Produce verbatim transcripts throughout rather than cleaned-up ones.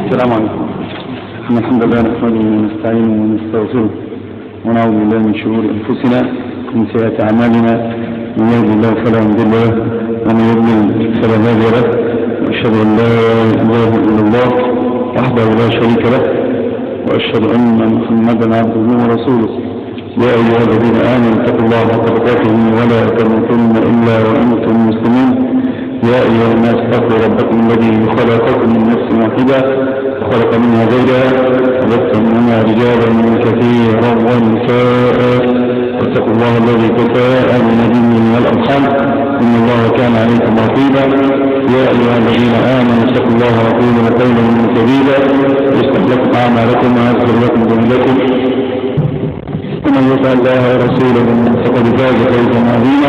السلام عليكم. إن الحمد لله نحمده ونستعينه ونستغفره ونعوذ بالله من شرور أنفسنا ومن سيئات أعمالنا. من يهد الله فلا مضل له ومن يضلل فلا هادي له، وأشهد أن لا إله إلا الله وحده لا شريك له، وأشهد أن محمدا عبده ورسوله. يا أيها الذين آمنوا اتقوا الله حق تقاته ولا تموتن إلا وأنتم مسلمون. يا أيها الناس اتقوا ربكم الذي خلقكم من نفس واحدة وخلق منها زوجها وبث منهما رجالا كثيرا ونساء، واتقوا الله الذي تساءلون به والأرحام إن الله كان عليكم رقيبا. يا أيها الذين آمنوا اتقوا الله وقولوا قولا سديدا يصلح لكم أعمالكم ويغفر لكم ذنوبكم، ومن يطع الله ورسوله فقد فاز فوزا عظيما.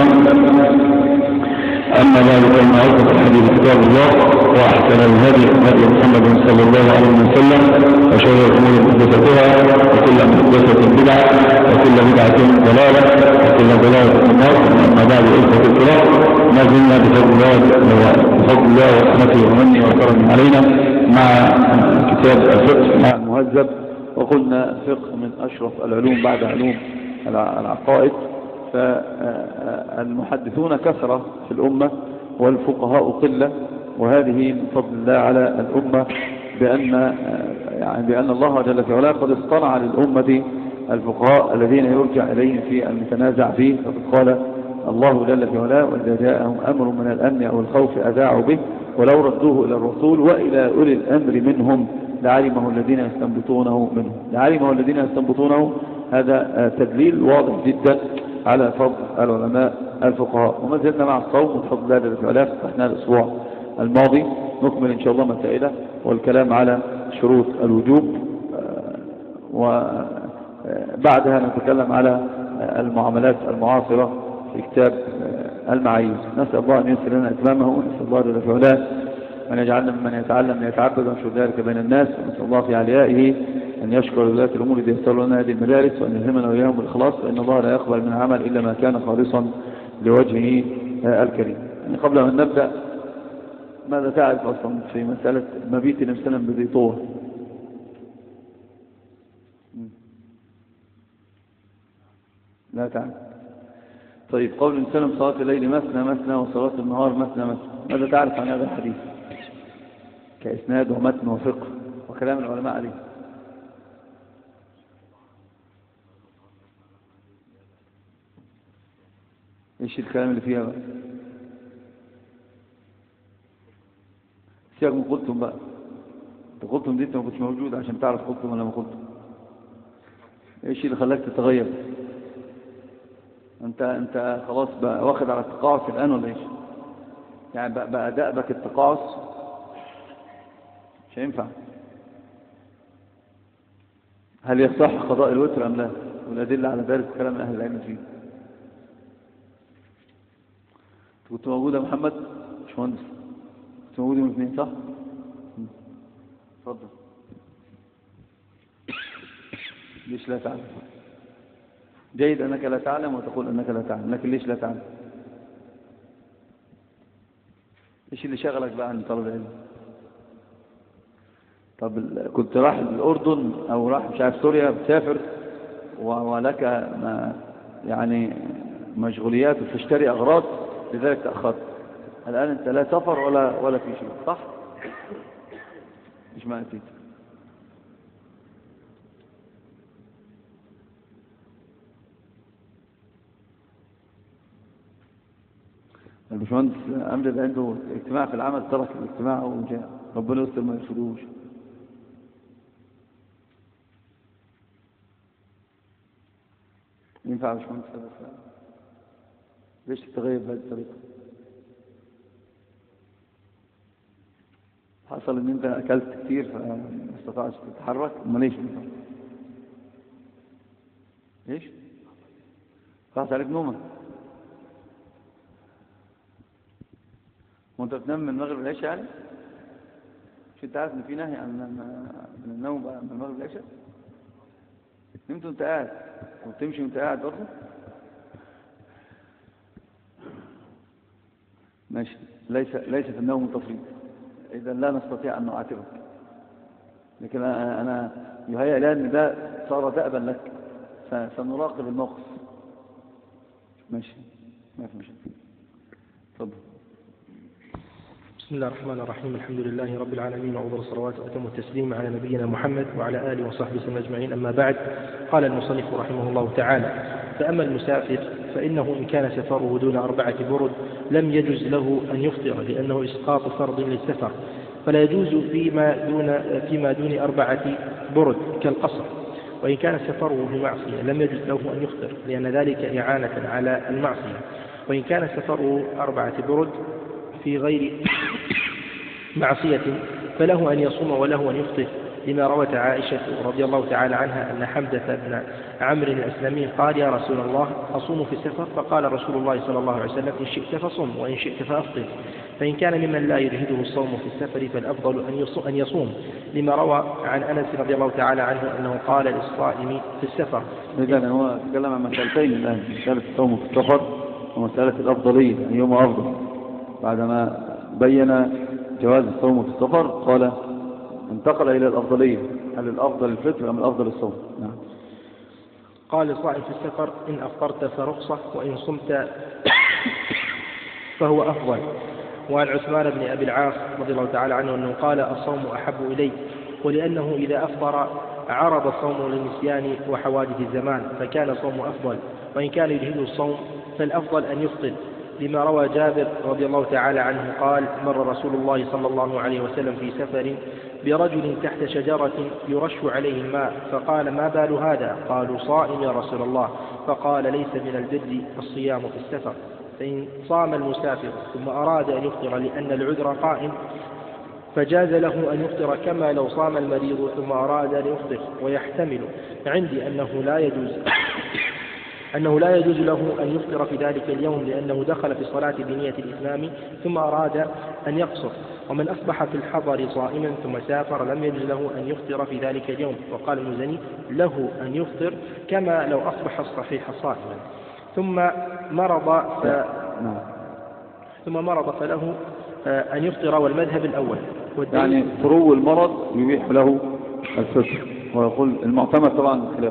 أما بعد فإن أصدق الحديث كتاب الله، وأحسن الهدي هدي محمد صلى الله عليه وسلم، وشر الأمور محدثاتها وكل محدثة بدعة وكل بدعة ضلالة وكل ضلالة في النار. أما بعد إخوة الكرام، ما زلنا بفضل الله بفضل الله ورحمته ومنه وكرمه علينا مع كتاب الفقه مع المهذب، وقلنا الفقه من أشرف العلوم بعد علوم العقائد. فالمحدثون كثرة في الأمة والفقهاء قلة، وهذه من فضل الله على الأمة بأن يعني بأن الله جل في علاه قد اصطنع للأمة الفقهاء الذين يرجع إليهم في المتنازع فيه. فقد قال الله جل في علاه: وإذا جاءهم أمر من الأمن أو الخوف أذاعوا به ولو ردوه إلى الرسول وإلى أولي الأمر منهم لعلمه الذين يستنبطونه منهم. لعلمه الذين يستنبطونه، هذا تدليل واضح جدا على فضل العلماء الفقهاء. وما زلنا مع الصوم بفضل الله جل في علاه، فتحنا الأسبوع الماضي، نكمل إن شاء الله مسائله والكلام على شروط الوجوب، وبعدها نتكلم على المعاملات المعاصرة في كتاب المعايير. نسأل الله أن يسر لنا إتمامه، ونسأل الله جل في علاه أن يجعلنا ممن يتعلم يتعبد وينشر ذلك بين الناس، ونسأل الله في عليائه أن يشكر ولاة الأمور إذا يسر لنا هذه المدارس، وأن يلهمنا وإياهم بالإخلاص، فإن الله لا يقبل من عمل إلا ما كان خالصا لوجهه الكريم. يعني قبل أن نبدأ، ماذا تعرف أصلا في مسألة مبيت النبي صلى الله عليه وسلم بذي طوى؟ لا تعرف. طيب، قول النبي صلى الله عليه وسلم: صلاة الليل مثنى مثنى وصلاة النهار مثنى مثنى، ماذا تعرف عن هذا الحديث كإسناد ومتن وفقه وكلام العلماء عليه؟ ايش الكلام اللي فيها بقى؟ سياق من قلتم بقى. انت قلتم دي انت ما كنتش موجود عشان تعرف قلتم ولا ما قلتم. ايش اللي خلاك تتغير؟ انت انت خلاص بقى واخد على التقاعس الان ولا ايش؟ يعني بقى, بقى دأبك التقاعس، مش هينفع. هل يصح قضاء الوتر ام لا؟ والادله على ذلك كلام اهل العلم فيه. كنت موجود يا محمد؟ مش مهندس، كنت موجود يوم الاثنين صح؟ اتفضل. ليش لا تعلم؟ جيد انك لا تعلم وتقول انك لا تعلم، لكن ليش لا تعلم؟ ايش اللي شغلك بقى عن طلب العلم؟ طب كنت راح الاردن او راح مش عارف سوريا، بتسافر ولك ما يعني مشغوليات وتشتري اغراض، لذلك تأخرت. الآن أنت لا سفر ولا ولا في شيء، صح؟ إيش ما أتيت؟ الباشمهندس أمجد عنده اجتماع في العمل، ترك الاجتماع وجاء. ربنا يستر ما يرفضوش. ينفع يا باشمهندس هذا الكلام؟ ليش تتغير بهذه الطريقة؟ حصل ان انت اكلت كتير فما استطعتش تتحرك، امال ليش انت؟ ليش؟ راحت عليك نومك؟ وانت بتنام من المغرب للعشاء يعني؟ مش انت عارف ان في نهي عن من النوم بقى من المغرب للعشاء؟ نمت وانت قاعد وتمشي وانت قاعد برضه؟ ماشي. ليس ليس في النوم تفريط، إذا لا نستطيع أن نعاتبك. لكن أنا, أنا يهيأ لي أن ده صار دأبا لك، سنراقب الموقف. ماشي، ما في مشكلة. تفضل. بسم الله الرحمن الرحيم. الحمد لله رب العالمين، وأفضل الصلوات وأتم التسليم على نبينا محمد وعلى آله وصحبه وسلم أجمعين. أما بعد، قال المصنف رحمه الله تعالى: فأما المسافر فإنه إن كان سفره دون أربعة برد لم يجوز له أن يفطر، لأنه إسقاط فرض للسفر، فلا يجوز فيما دون فيما دون أربعة برد كالقصر. وإن كان سفره بمعصية لم يجوز له أن يفطر، لأن ذلك إعانة على المعصية. وإن كان سفره أربعة برد في غير معصية فله أن يصوم وله أن يفطر، لما روت عائشة رضي الله تعالى عنها أن حمزة بن عمرو الأسلمي قال: يا رسول الله، أصوم في السفر؟ فقال رسول الله صلى الله عليه وسلم: إن شئت فصم وإن شئت فأفطر. فإن كان ممن لا يجهده الصوم في السفر فالأفضل أن يصوم، لما روى عن أنس رضي الله تعالى عنه أنه قال للصائم في السفر. إذن هو تكلم عن مسألتين الآن: مسألة الصوم في السفر ومسألة الأفضلية، أيهما يعني أفضل. بعدما بين جواز الصوم في السفر قال انتقل إلى الأفضلية: هل الأفضل الفطر أم الأفضل الصوم؟ نعم. قال الصائم في السفر: إن أفطرت فرخصة، وإن صمت فهو أفضل. وعن عثمان بن أبي العاص رضي الله تعالى عنه أنه قال: الصوم أحب إلي، ولأنه إذا أفطر عرض الصوم للنسيان وحوادث الزمان، فكان صوم أفضل. وإن كان يجهد الصوم فالأفضل أن يفطر، لما روى جابر رضي الله تعالى عنه قال: مر رسول الله صلى الله عليه وسلم في سفر برجل تحت شجرة يرش عليه الماء، فقال: ما بال هذا؟ قالوا: صائم يا رسول الله. فقال: ليس من البر الصيام في السفر. فإن صام المسافر ثم أراد أن يفطر لأن العذر قائم فجاز له أن يفطر، كما لو صام المريض ثم أراد أن يفطر. ويحتمل عندي أنه لا يجوز أنه لا يجوز له أن يفطر في ذلك اليوم، لأنه دخل في الصلاة بنية الإسلام ثم أراد أن يقصر. ومن أصبح في الحضر صائما ثم سافر لم يجوز له أن يفطر في ذلك اليوم. وقال المزني: له أن يفطر كما لو أصبح الصحيح صائما ثم مرض ف... ثم مرض فله أن يفطر، والمذهب الأول. يعني فرو المرض يبيح له الفطر، ويقول المعتمد طبعا خلاف.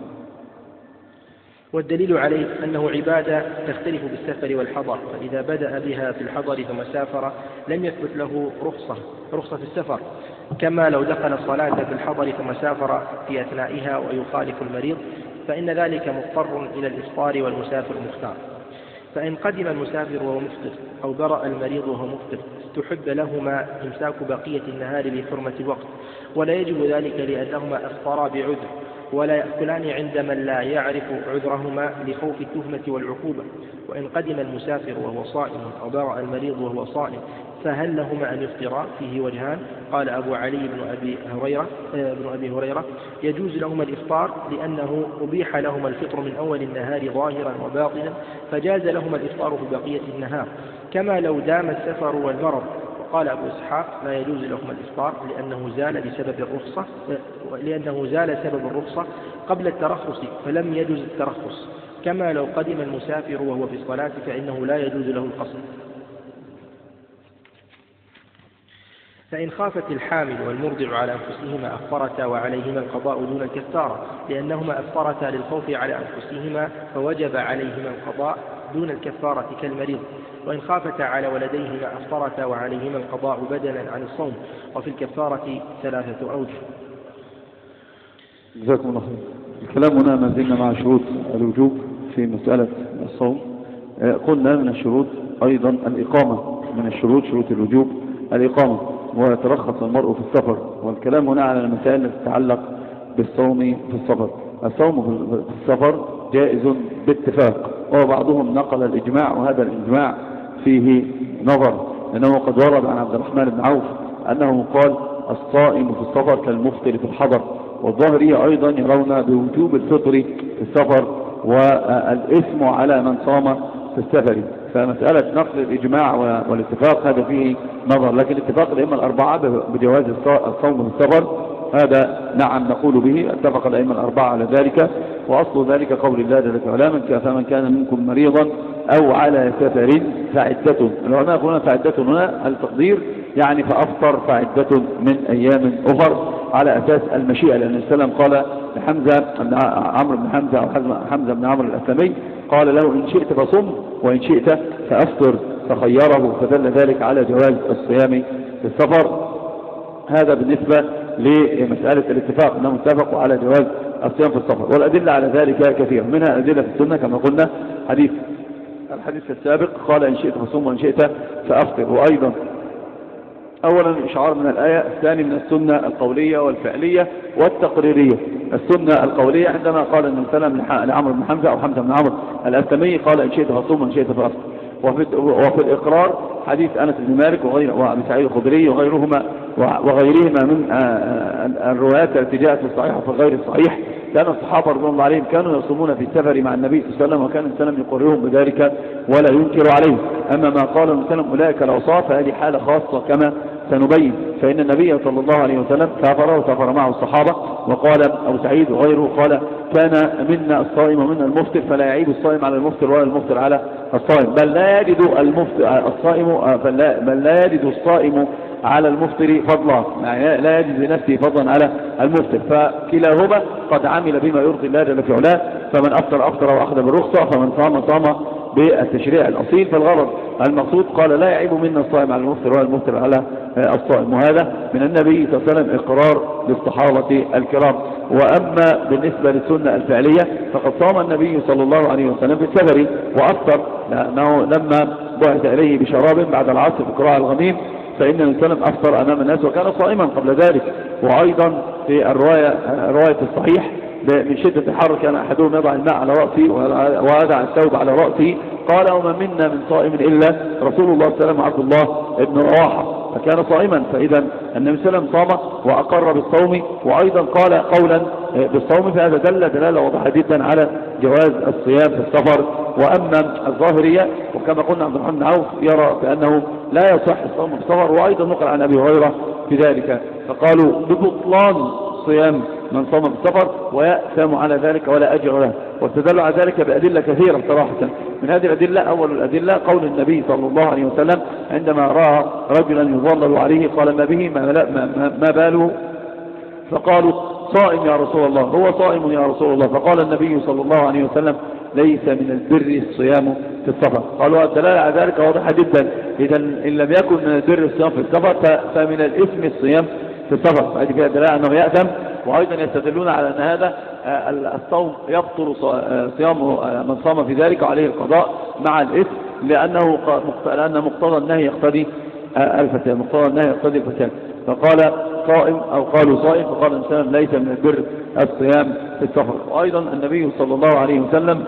والدليل عليه أنه عبادة تختلف بالسفر والحضر، فإذا بدأ بها في الحضر ثم سافر لم يثبت له رخصة رخصة في السفر، كما لو دخل الصلاة في الحضر ثم سافر في أثنائها ويخالف المريض، فإن ذلك مضطر إلى الإفطار والمسافر مختار. فإن قدم المسافر وهو مفطر أو برأ المريض وهو مفطر استحب لهما إمساك بقية النهار لحرمة الوقت، ولا يجب ذلك لأنهما أفطرا بعذر، ولا يأكلان عند من لا يعرف عذرهما لخوف التهمة والعقوبة. وإن قدم المسافر وهو صائم أو برأ المريض وهو صائم فهل لهما أن يفطرا؟ فيه وجهان. قال أبو علي بن أبي هريرة, بن أبي هريرة: يجوز لهما الإفطار لأنه أبيح لهما الفطر من أول النهار ظاهرا وباطنا، فجاز لهما الإفطار في بقية النهار، كما لو دام السفر والمرض. وقال أبو إسحاق: لا يجوز لهما الإفطار لأنه زال بسبب الرخصة لأنه زال سبب الرخصة قبل الترخص فلم يجوز الترخص، كما لو قدم المسافر وهو في الصلاة فإنه لا يجوز له القصر. فإن خافت الحامل والمرضع على أنفسهما أفطرتا وعليهما القضاء دون الكفارة، لأنهما أفطرتا للخوف على أنفسهما فوجب عليهما القضاء دون الكفارة كالمريض. وإن خافتا على ولديهما أفطرتا وعليهما القضاء بدلا عن الصوم، وفي الكفارة ثلاثة أوجه. جزاكم الله خير. الكلام هنا ما زلنا مع شروط الوجوب في مسألة الصوم. قلنا من الشروط أيضا الإقامة، من الشروط شروط الوجوب الإقامة، ويترخص المرء في السفر. والكلام هنا على المسائل التي تتعلق بالصوم في السفر. الصوم في السفر جائز باتفاق، وبعضهم نقل الإجماع، وهذا الإجماع فيه نظر، لأنه قد ورد عن عبد الرحمن بن عوف أنه قال: الصائم في السفر كالمفطر في الحضر. والظاهرية أيضا يرون بوجوب الفطر في السفر والإثم على من صام في السفر. فمسألة نقل الإجماع والاتفاق هذا فيه نظر، لكن اتفاق الأئمة الأربعة بجواز الصوم في السفر هذا نعم نقول به، اتفق الأئمة الأربعة على ذلك. وأصل ذلك قول الله جل وعلا: فمن كان منكم مريضا أو على سفر فعدة. العلماء يقولون فعدة هنا التقدير يعني فأفطر فعدة من أيام أخر على أساس المشيئة، لأن السلام قال لحمزة بن عمرو بن حمزة أو حمزة بن عمرو الأسلمي قال له إن شئت فصم وإن شئت فأفطر، فخيره، فدل ذلك على جواز الصيام في السفر. هذا بالنسبة لمسألة الاتفاق، أنهم اتفقوا على جواز الصيام في السفر، والأدلة على ذلك كثيرة، منها أدلة في السنة كما قلنا حديث الحديث السابق قال إن شئت فصم وإن شئت فأفطر. وأيضا أولا إشعار من الآية، الثاني من السنة القولية والفعلية والتقريرية. السنة القولية عندما قال النبي صلى الله عليه وسلم لعمرو بن حمزة أو حمزة بن عمرو الأسلمي قال إن شئت فصم وإن شئت فأفطر. وفي, وفي الإقرار حديث أنس بن مالك وغير وأبي سعيد الخدري وغيرهما وغيرهما من الروايات التي جاءت في الصحيح وفي غير الصحيح، كان الصحابة رضي الله عليهم كانوا يصومون في السفر مع النبي صلى الله عليه وسلم، وكان السلام يقررهم بذلك ولا ينكر عليه. أما ما قال السلام أولئك العصاة فهذه حالة خاصة كما سنبين، فإن النبي صلى الله عليه وسلم سافر وسافر معه الصحابة، وقال أبو سعيد وغيره قال كان منا الصائم ومنا المفطر، فلا يعيب الصائم على المفطر ولا المفطر على الصائم، بل لا يجد المفطر الصائم بل لا يجد الصائم على المفطر فضلا، يعني لا يجد لنفسه فضلا على المفطر، فكلاهما قد عمل بما يرضي الله جل في علاه، فمن أفطر أفطر وأخذ بالرخصة، فمن صام صام بالتشريع الأصيل. فالغرض المقصود قال لا يعيب منا الصائم على المفطر ولا المفطر على الصائم، وهذا من النبي صلى الله عليه وسلم إقرار للصحابة الكرام. وأما بالنسبة للسنة الفعلية فقد صام النبي صلى الله عليه وسلم في السفر وأفطر، لأنه لما بعث إليه بشراب بعد العصر في قراء الغميم فإن السلام أفطر أمام الناس وكان صائما قبل ذلك. وأيضا في الرواية رواية الصحيح من شدة الحر كان أحدهم يضع الماء على رأسه ووضع الثوب على رأسه، قال وما منا من صائم إلا رسول الله صلى الله عليه وسلم عبد الله بن رواحة، فكان صائما. فإذا النبي صلى الله عليه وسلم صام وأقر بالصوم، وأيضا قال قولا بالصوم، فهذا دل دلالة واضحة جدا على جواز الصيام في السفر. وأما الظاهرية وكما قلنا عبد الرحمن بن عوف يرى بأنه لا يصح الصوم في السفر، وأيضا نقل عن أبي هريرة في ذلك، فقالوا ببطلان صيام من صام في السفر ويأثم على ذلك ولا أجر له، واستدلوا على ذلك بأدلة كثيرة صراحة. من هذه الأدلة أول الأدلة قول النبي صلى الله عليه وسلم عندما رأى رجلا يظلل عليه قال ما به ما, ما, ما باله، فقالوا صائم يا رسول الله، هو صائم يا رسول الله، فقال النبي صلى الله عليه وسلم ليس من البر الصيام في السفر. قالوا الدلالة على ذلك واضحة جدا، إذا إن لم يكن من البر الصيام في السفر فمن الإثم الصيام في السفر، فهذه فيها دلالة أنه يأثم. وأيضا يستدلون على أن هذا الصوم يبطل صيام من صام في ذلك وعليه القضاء مع الإثم، لأنه لأن مقتضى النهي يقتضي الفساد، مقتضى النهي يقتضي الفساد، فقال صائم أو قالوا صائم، فقال الإنسان ليس من البر الصيام في السفر. وأيضا النبي صلى الله عليه وسلم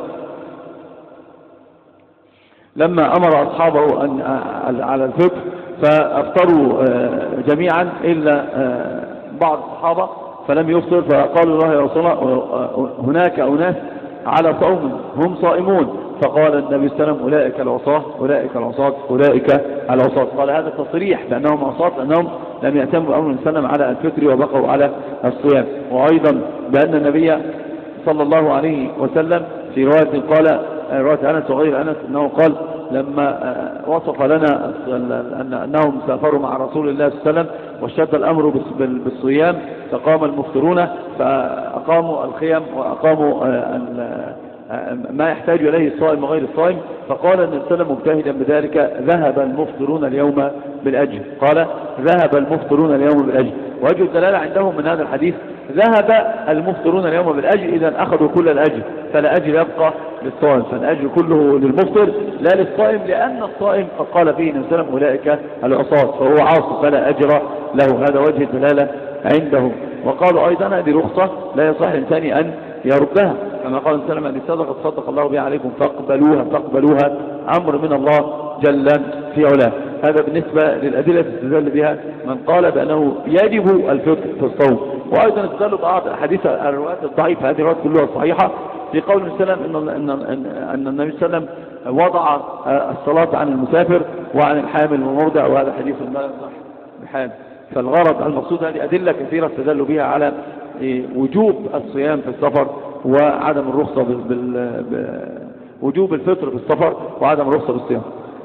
لما أمر أصحابه أن على الفطر فأفطروا جميعا إلا بعض الصحابة فلم يفطر، فقالوا له يا رسول الله هناك أناس على صوم هم صائمون، فقال النبي صلى الله عليه وسلم أولئك العصاة أولئك العصاة أولئك العصاة. قال هذا تصريح بأنهم عصاة لأنهم لم يأتموا بأمر النبي صلى الله عليه وسلم على الفطر وبقوا على الصيام. وأيضا بأن النبي صلى الله عليه وسلم في رواية قال رواية أنس وغير أنس أنه قال لما وصف لنا أنهم سافروا مع رسول الله صلى الله عليه وسلم واشتد الأمر بالصيام فقام المفطرون فأقاموا الخيم وأقاموا ما يحتاج إليه الصائم وغير الصائم، فقال النبي صلى الله عليه وسلم مجتهدا بذلك ذهب المفطرون اليوم بالأجر، قال ذهب المفطرون اليوم بالأجر. وجه الدلالة عندهم من هذا الحديث ذهب المفطرون اليوم بالأجر، إذا أخذوا كل الأجر فلا أجر يبقى للصائم، فالأجر كله للمفطر لا للصائم، لأن الصائم قد قال فيه النبي صلى الله عليه وسلم أولئك العصاة فهو عاص فلا أجر له، هذا وجه الدلالة عندهم. وقالوا أيضا هذه رخصة لا يصح الإنسان أن يردها، كما قال النبي صلى الله عليه وسلم صدق صدق الله بها عليكم فاقبلوها فاقبلوها أمر من الله جل في علاه. هذا بالنسبة للأدلة تستدل بها من قال بأنه يجب الفطر في الصوم. وأيضا استدلوا بعض الأحاديث الروايات الضعيفة، هذه الروايات كلها صحيحة، في قول النبي صلى الله عليه وسلم أن, أن, أن النبي صلى الله عليه وسلم وضع الصلاة عن المسافر وعن الحامل والمرضع، وهذا حديث لا يصح بحال. فالغرض المقصود هذه أدلة كثيرة استدلوا بها على وجوب الصيام في السفر وعدم الرخصة بوجوب الفطر في السفر وعدم الرخصة بالصيام.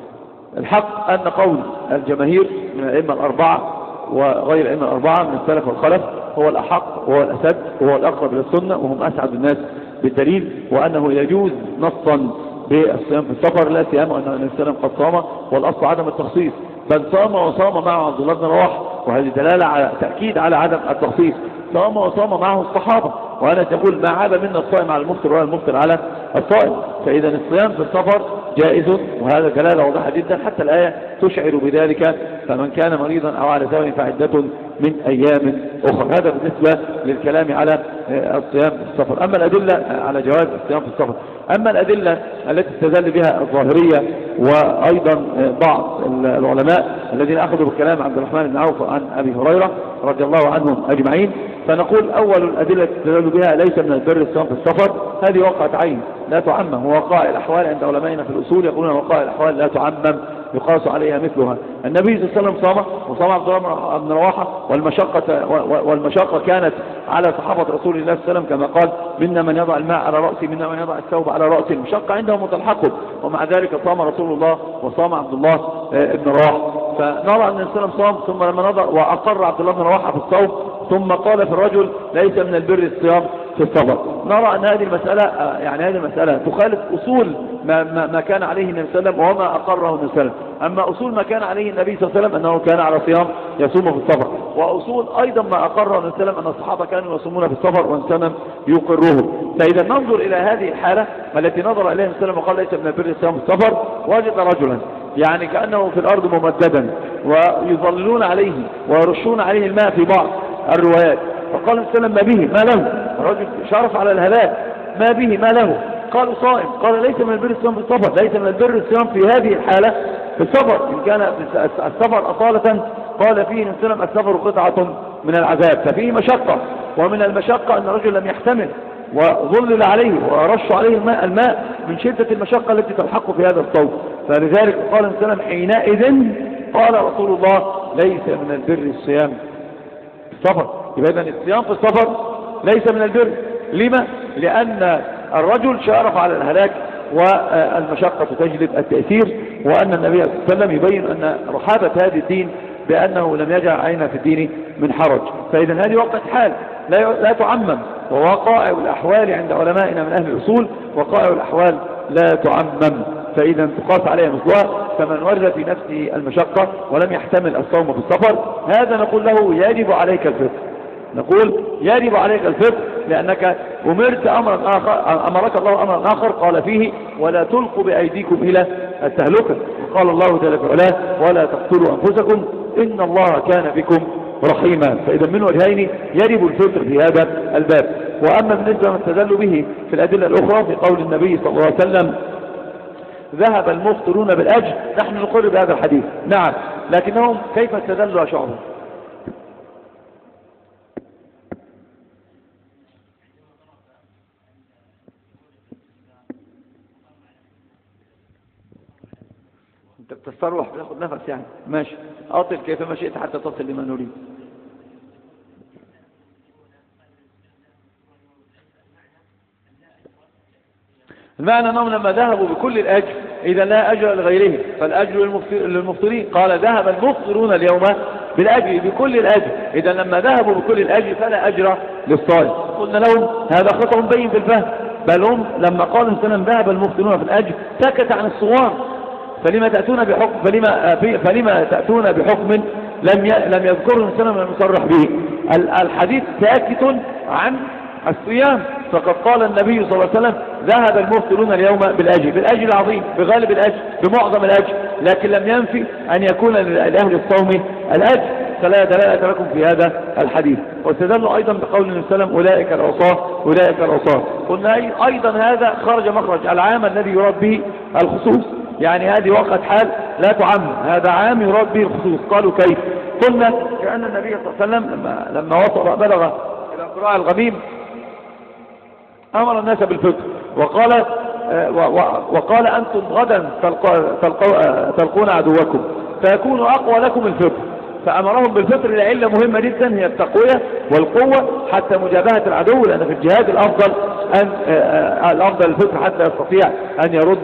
الحق أن قول الجماهير من الأئمة الأربعة وغير الأئمة الأربعة من السلف والخلف هو الأحق وهو الأسد وهو الأقرب إلى السنة وهم أسعد الناس بالدليل، وأنه يجوز نصا بالصيام في السفر، لا سيما أن النبي صلى الله عليه وسلم قد صام والأصل عدم التخصيص، بل صام وصام معه عبد الله بن رواحة، وهذه دلالة على تأكيد على عدم التخصيص. صام وصام معه الصحابة، وأنا تقول ما عاب منا الصائم على المفطر ولا المفطر على الصائم. فإذا الصيام في السفر جائز، وهذا دلالة واضحة جدا حتى الآية تشعر بذلك، فمن كان مريضا أو على سفر فعدة من أيام أخرى. هذا بالنسبة للكلام على الصيام في السفر. أما الأدلة على جواز الصيام في السفر، أما الأدلة التي استدل بها الظاهرية وأيضا بعض العلماء الذين أخذوا بالكلام عبد الرحمن بن عوف عن أبي هريرة رضي الله عنهم أجمعين، فنقول أول الأدلة التي استدل بها ليس من البر الصيام في السفر، هذه وقعت عين لا تعمم، ووقائع الأحوال عند علمائنا في الأصول يقولون وقائع الأحوال لا تعمم يقاس عليها مثلها. النبي صلى الله عليه وسلم صام وصام عبد الله بن رواحة، والمشقة والمشقة كانت على صحابة رسول الله صلى الله عليه وسلم كما قال منا من يضع الماء على رأسه منا من يضع الثوب على رأسه، المشقة عندهم متلحقه، ومع ذلك صام رسول الله وصام عبد الله بن رواحة. فنرى أن النبي صام ثم لما نظر وأقر عبد الله بن رواحة في الصوم ثم قال في الرجل ليس من البر الصيام في السفر. نرى أن هذه المسألة يعني هذه المسألة تخالف أصول ما, ما, ما كان عليه النبي صلى الله عليه وسلم وما أقره النبي صلى الله عليه وسلم. أما أصول ما كان عليه النبي صلى الله عليه وسلم أنه كان على صيام يصوم في السفر، وأصول أيضا ما أقره النبي صلى الله عليه وسلم أن الصحابة كانوا يصومون في السفر وانسلم يقره. فإذا ننظر إلى هذه الحالة التي نظر إليها النبي صلى الله عليه وسلم وقال ليس من البر الصيام في السفر، وجد رجلا يعني كأنه في الأرض ممددا ويظللون عليه ويرشون عليه الماء في بعض الروايات، فقال النبي صلى الله عليه وسلم ما به ما له، الرجل شرف على الهلاك ما به ما له، قالوا صائم، قال ليس من البر الصيام في السفر، ليس من البر الصيام في هذه الحالة في السفر، إن كان السفر أصالة قال فيه النبي صلى الله عليه وسلم السفر قطعة من العذاب، ففيه مشقة، ومن المشقة أن الرجل لم يحتمل وظلل عليه ورش عليه الماء, الماء من شدة المشقة التي تلحق في هذا الصوم. فلذلك قال النبي صلى الله عليه وسلم حينئذ قال رسول الله ليس من البر الصيام في السفر. يبقى إذن الصيام في السفر ليس من البر. لما؟ لأن الرجل شارف على الهلاك والمشقة تجلب التأثير، وأن النبي صلى الله عليه وسلم يبين أن رحابة هذا الدين بأنه لم يجعل عينا في الدين من حرج. فإذا هذه وقت حال لا, لا تعمم، ووقائع الأحوال عند علمائنا من أهل الأصول وقائع الأحوال لا تعمم، فإذا تقاس عليها مثلها. فمن ورد في نفسه المشقة ولم يحتمل الصوم في السفر هذا نقول له يجب عليك الفطر، نقول يجب عليك الفطر لأنك أمرت أمرا آخر، أمرك الله أمرا آخر قال فيه ولا تلقوا بأيديكم إلى التهلكة، وقال الله جل وعلا ولا تقتلوا أنفسكم إن الله كان بكم رحيما. فإذا من وجهين يجب الفطر في هذا الباب. وأما بالنسبة لما استدلوا به في الأدلة الأخرى في قول النبي صلى الله عليه وسلم ذهب المفطرون بالأجر، نحن نقر بهذا الحديث نعم، لكنهم كيف استدلوا يا شعبه؟ انت بتستروح بتاخد نفس يعني ماشي، اطل كيفما شئت حتى تصل لما نريد. المعنى أنهم لما ذهبوا بكل الأجر إذا لا أجر لغيره فالأجر للمفطرين، قال ذهب المفطرون اليوم بالأجر بكل الأجر، إذا لما ذهبوا بكل الأجر فلا أجر للصائم. قلنا لهم هذا خطأ بين في الفهم، بل هم لما قال السلام ذهب المفطرون في الأجر سكت عن الصوام، فلما تأتون بحكم فلما, فلما تأتون بحكم لم لم يذكره السلام لم يصرح به. الحديث ساكت عن الصيام، فقد قال النبي صلى الله عليه وسلم ذهب المفطرون اليوم بالأجر، بالأجر العظيم بغالب الأجر بمعظم الأجر، لكن لم ينفي أن يكون لأهل الصوم الأجر، فلا دلالة لكم في هذا الحديث. واستدلوا أيضا بقول النبي صلى الله عليه وسلم أولئك العصاة أولئك العصاة. قلنا أيضا هذا خرج مخرج العام الذي يراد به الخصوص، يعني هذه وقت حال لا تعم، هذا عام يراد به الخصوص. قالوا كيف؟ قلنا لأن النبي صلى الله عليه وسلم لما, لما وصل بلغ إلى قراء الغميم أمر الناس بالفطر وقال وقال أنتم غدا تلقون عدوكم فيكون أقوى لكم الفطر، فأمرهم بالفطر لعلة مهمة جدا هي التقوية والقوة حتى مجابهة العدو، لأن في الجهاد الأفضل أن الأفضل الفطر حتى يستطيع أن يرد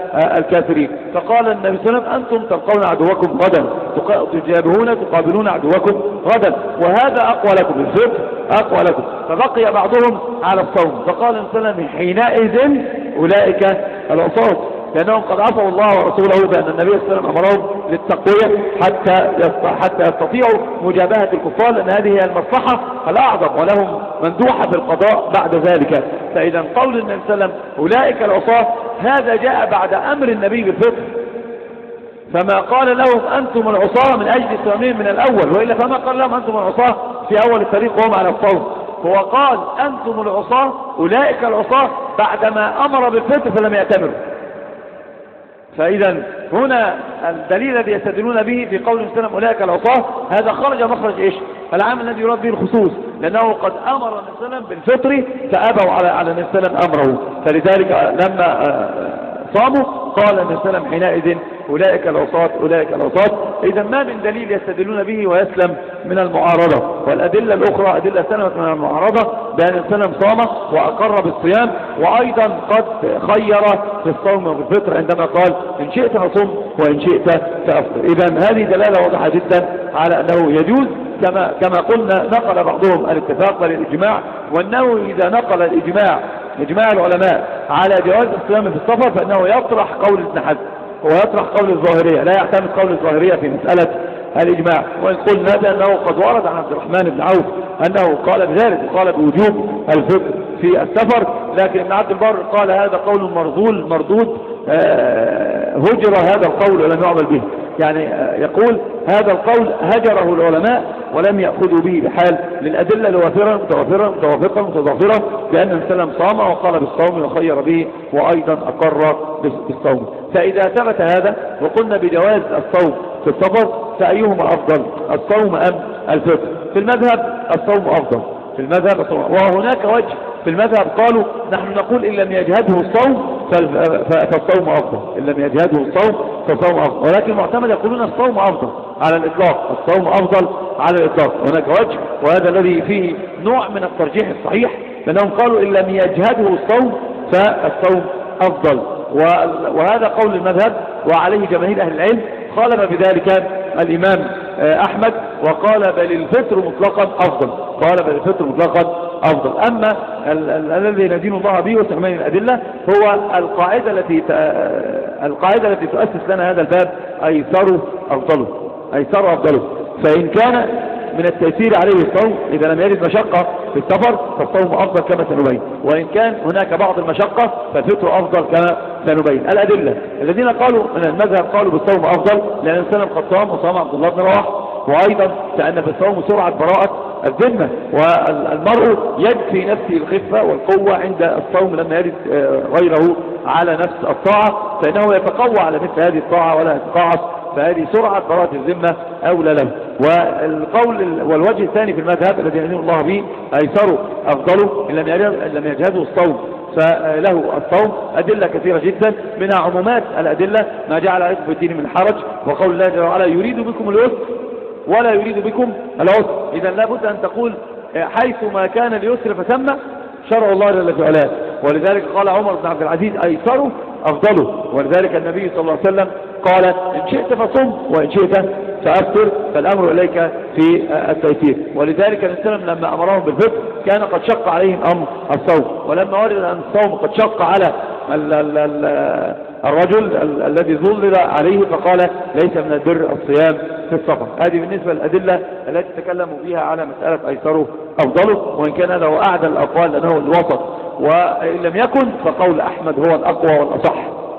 الكافرين. فقال النبي صلى الله عليه وسلم أنتم تلقون عدوكم غدا، تجابهون تقابلون عدوكم غدا، وهذا أقوى لكم، الفطر أقوى لكم. فبقي بعضهم على الصوم، فقال النبي صلى الله عليه وسلم حينئذ أولئك العصاة، لأنهم قد عصوا الله ورسوله بأن النبي صلى الله عليه وسلم أمرهم للتقوية حتى حتى يستطيعوا مجابهة الكفار، لأن هذه هي المصلحة الأعظم، ولهم مندوحة في القضاء بعد ذلك. فإذا قول النبي صلى الله عليه وسلم أولئك العصاة هذا جاء بعد أمر النبي بالفطر، فما قال لهم أنتم العصاة من أجل الصومين من الأول، وإلا فما قال لهم أنتم العصاة في أول الطريق وهم على الصوم. هو قال أنتم العصاة أولئك العصاة بعدما أمر بالفطر فلم يأتمروا. فإذا هنا الدليل الذي يستدلون به في قول النبي صلى الله عليه وسلم أولئك العصاة هذا خرج مخرج إيش؟ العام الذي يراد به الخصوص، لأنه قد أمر النبي صلى الله عليه وسلم بالفطر فأبوا على على النبي صلى الله عليه وسلم أمره، فلذلك لما صاموا قال النبي صلى الله عليه وسلم حينئذ أولئك العصاة أولئك العصاة. إذا ما من دليل يستدلون به ويسلم من المعارضة، والأدلة الأخرى أدلة سلمت من المعارضة بأن النبي صلى الله عليه وسلم صام وأقر بالصيام، وأيضا قد خير في الصوم والفطر عندما قال إن شئت فصم وإن شئت فأفطر. إذا هذه دلالة واضحة جدا على أنه يجوز، كما كما قلنا نقل بعضهم الاتفاق للإجماع، وأنه إذا نقل الإجماع إجماع العلماء على جواز الصيام في السفر فإنه يطرح قول ابن حزم ويطرح قول الظاهرية، لا يعتمد قول الظاهرية في مسألة الإجماع. وإن قلنا بأنه قد ورد عن عبد الرحمن بن عوف أنه قال بذلك وقال بوجوب الفطر في السفر، لكن ابن عبد البر قال هذا قول مرذول مردود، آه هجر هذا القول ولم يعمل به، يعني آه يقول هذا القول هجره العلماء ولم يأخذوا به بحال، للأدلة الوافرة متوافرة متوافقة متضافرة بأن النبي صلى الله عليه وسلم صام وقال بالصوم وخير به وأيضا أقر بالصوم. فإذا ثبت هذا وقلنا بجواز الصوم في السفر فأيهما أفضل، الصوم أم الفطر؟ في المذهب الصوم أفضل، في المذهب الصوم. وهناك وجه في المذهب قالوا نحن نقول إن لم يجهده الصوم فالصوم أفضل، إن لم يجهده الصوم فالصوم أفضل، ولكن المعتمد يقولون الصوم أفضل على الإطلاق، الصوم أفضل على الإطلاق. هناك وجه وهذا الذي فيه نوع من الترجيح الصحيح، لأنهم قالوا إن لم يجهده الصوم فالصوم أفضل، وهذا قول المذهب وعليه جماهير أهل العلم. خالف بذلك الإمام أحمد وقال بل الفطر مطلقا أفضل، قال بل الفطر مطلقا أفضل. أما الذي ندين الله به وتحمل الأدلة هو القاعدة التي القاعدة التي تؤسس لنا هذا الباب أيسر أفضله، أيسر أفضله. فإن كان من التيسير عليه الصوم إذا لم يجد مشقة في السفر فالصوم أفضل كما سنبين، وإن كان هناك بعض المشقة فالفطر أفضل كما سنبين. الأدلة الذين قالوا من المذهب قالوا بالصوم أفضل لأن السلام قد صام وصام عبد الله بن رواحة، وأيضا لأن في الصوم سرعة براءة الذمة، والمرء يجد في نفسه الخفة والقوة عند الصوم لما يجد غيره على نفس الطاعة فإنه يتقوى على مثل هذه الطاعة ولا يتقاعس، فهذه سرعة براءة الذمة أولى له. والقول والوجه الثاني في المذهب الذي يدين الله به أيسر أفضله إن لم يجهده الصوم فله الصوم. أدلة كثيرة جدا منها عمومات الأدلة ما جعل عليكم في الدين من حرج، وقول الله جل وعلا يريد بكم اليسر ولا يريد بكم العسر. إذا لابد أن تقول حيث ما كان اليسر فثم شرع الله جل وعلا، ولذلك قال عمر بن عبد العزيز أيسر أفضله، ولذلك النبي صلى الله عليه وسلم قال إن شئت فصم وإن شئت فأفطر، فالأمر إليك في التيسير. ولذلك النبي صلى الله عليه وسلم لما أمرهم بالفطر كان قد شق عليهم أمر الصوم، ولما ورد أن الصوم قد شق على ال ال ال الرجل ال الذي ظلل عليه فقال ليس من البر الصيام في السفر. هذه بالنسبة للأدلة التي تكلموا فيها على مسألة أيسره أفضله، وإن كان هذا هو أعدل الأقوال لأنه الوسط، وإن لم يكن فقول أحمد هو الأقوى والأصح.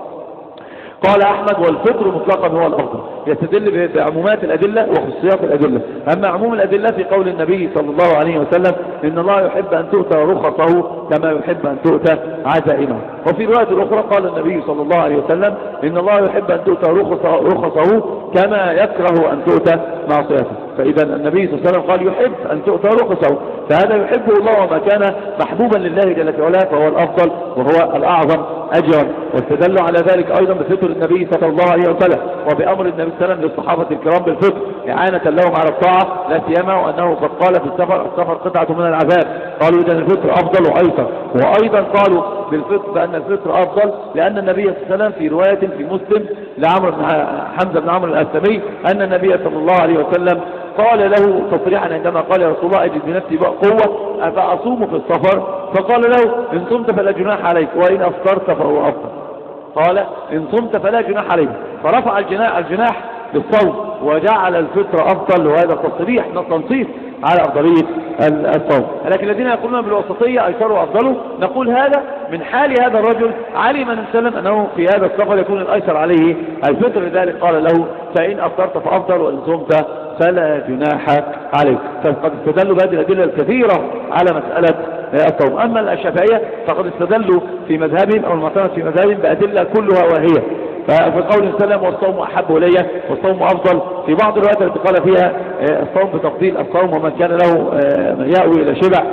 قال أحمد والفطر مطلقا هو الأفضل، يستدل بعمومات الأدلة وخصوصيات الأدلة. أما عموم الأدلة في قول النبي صلى الله عليه وسلم إن الله يحب أن تؤتى رخصه كما يحب أن تؤتى عزائمه. وفي رواية الأخرى قال النبي صلى الله عليه وسلم إن الله يحب أن تؤتى رخصه كما يكره أن تؤتى معصيته. فإذا النبي صلى الله عليه وسلم قال يحب أن تؤتى رخصه، فهذا يحبه الله وما كان محبوبا لله جل وعلا فهو الأفضل وهو الأعظم أجرا. واستدلوا على ذلك أيضا بفطر النبي صلى الله عليه وسلم وبأمر النبي صلى الله عليه وسلم للصحابة الكرام بالفطر إعانة لهم على الطاعة، لا سيما وأنه قد قال في السفر السفر قطعة من العذاب، قالوا إذا الفطر أفضل وأيسر. وأيضا قالوا بالفطر بأن الفطر أفضل، لأن النبي صلى الله عليه وسلم في رواية في مسلم لعمرو بن حمزة بن عمرو الأسلمي أن النبي صلى الله عليه وسلم قال له تصريحا عندما قال يا رسول الله أجد بنفسي بقى قوة أفأصوم في السفر؟ فقال له إن صمت فلا جناح عليك وإن أفطرت فهو أفضل. قال إن صمت فلا جناح عليك، فرفع الجناح, الجناح بالصوم وجعل الفطر أفضل، وهذا تصريح تنصيص على أفضلية الصوم. لكن الذين يقولون بالوسطية أيسر وأفضله، نقول هذا من حال هذا الرجل علم من سلم أنه في هذا السفر يكون الأيسر عليه الفطر، لذلك قال له فإن أفطرت فأفضل وإن صمت فلا جناح عليك. فقد استدلوا بهذه الأدلة الكثيرة على مسألة الصوم. أما الشافعية فقد استدلوا في مذهبهم أو المعتمد في مذهبهم بأدلة كلها واهية. ففي قول سلم والصوم أحب إلي والصوم أفضل، في بعض الروايات التي قال فيها الصوم بتفضيل الصوم ومن كان له يأوي إلى شبع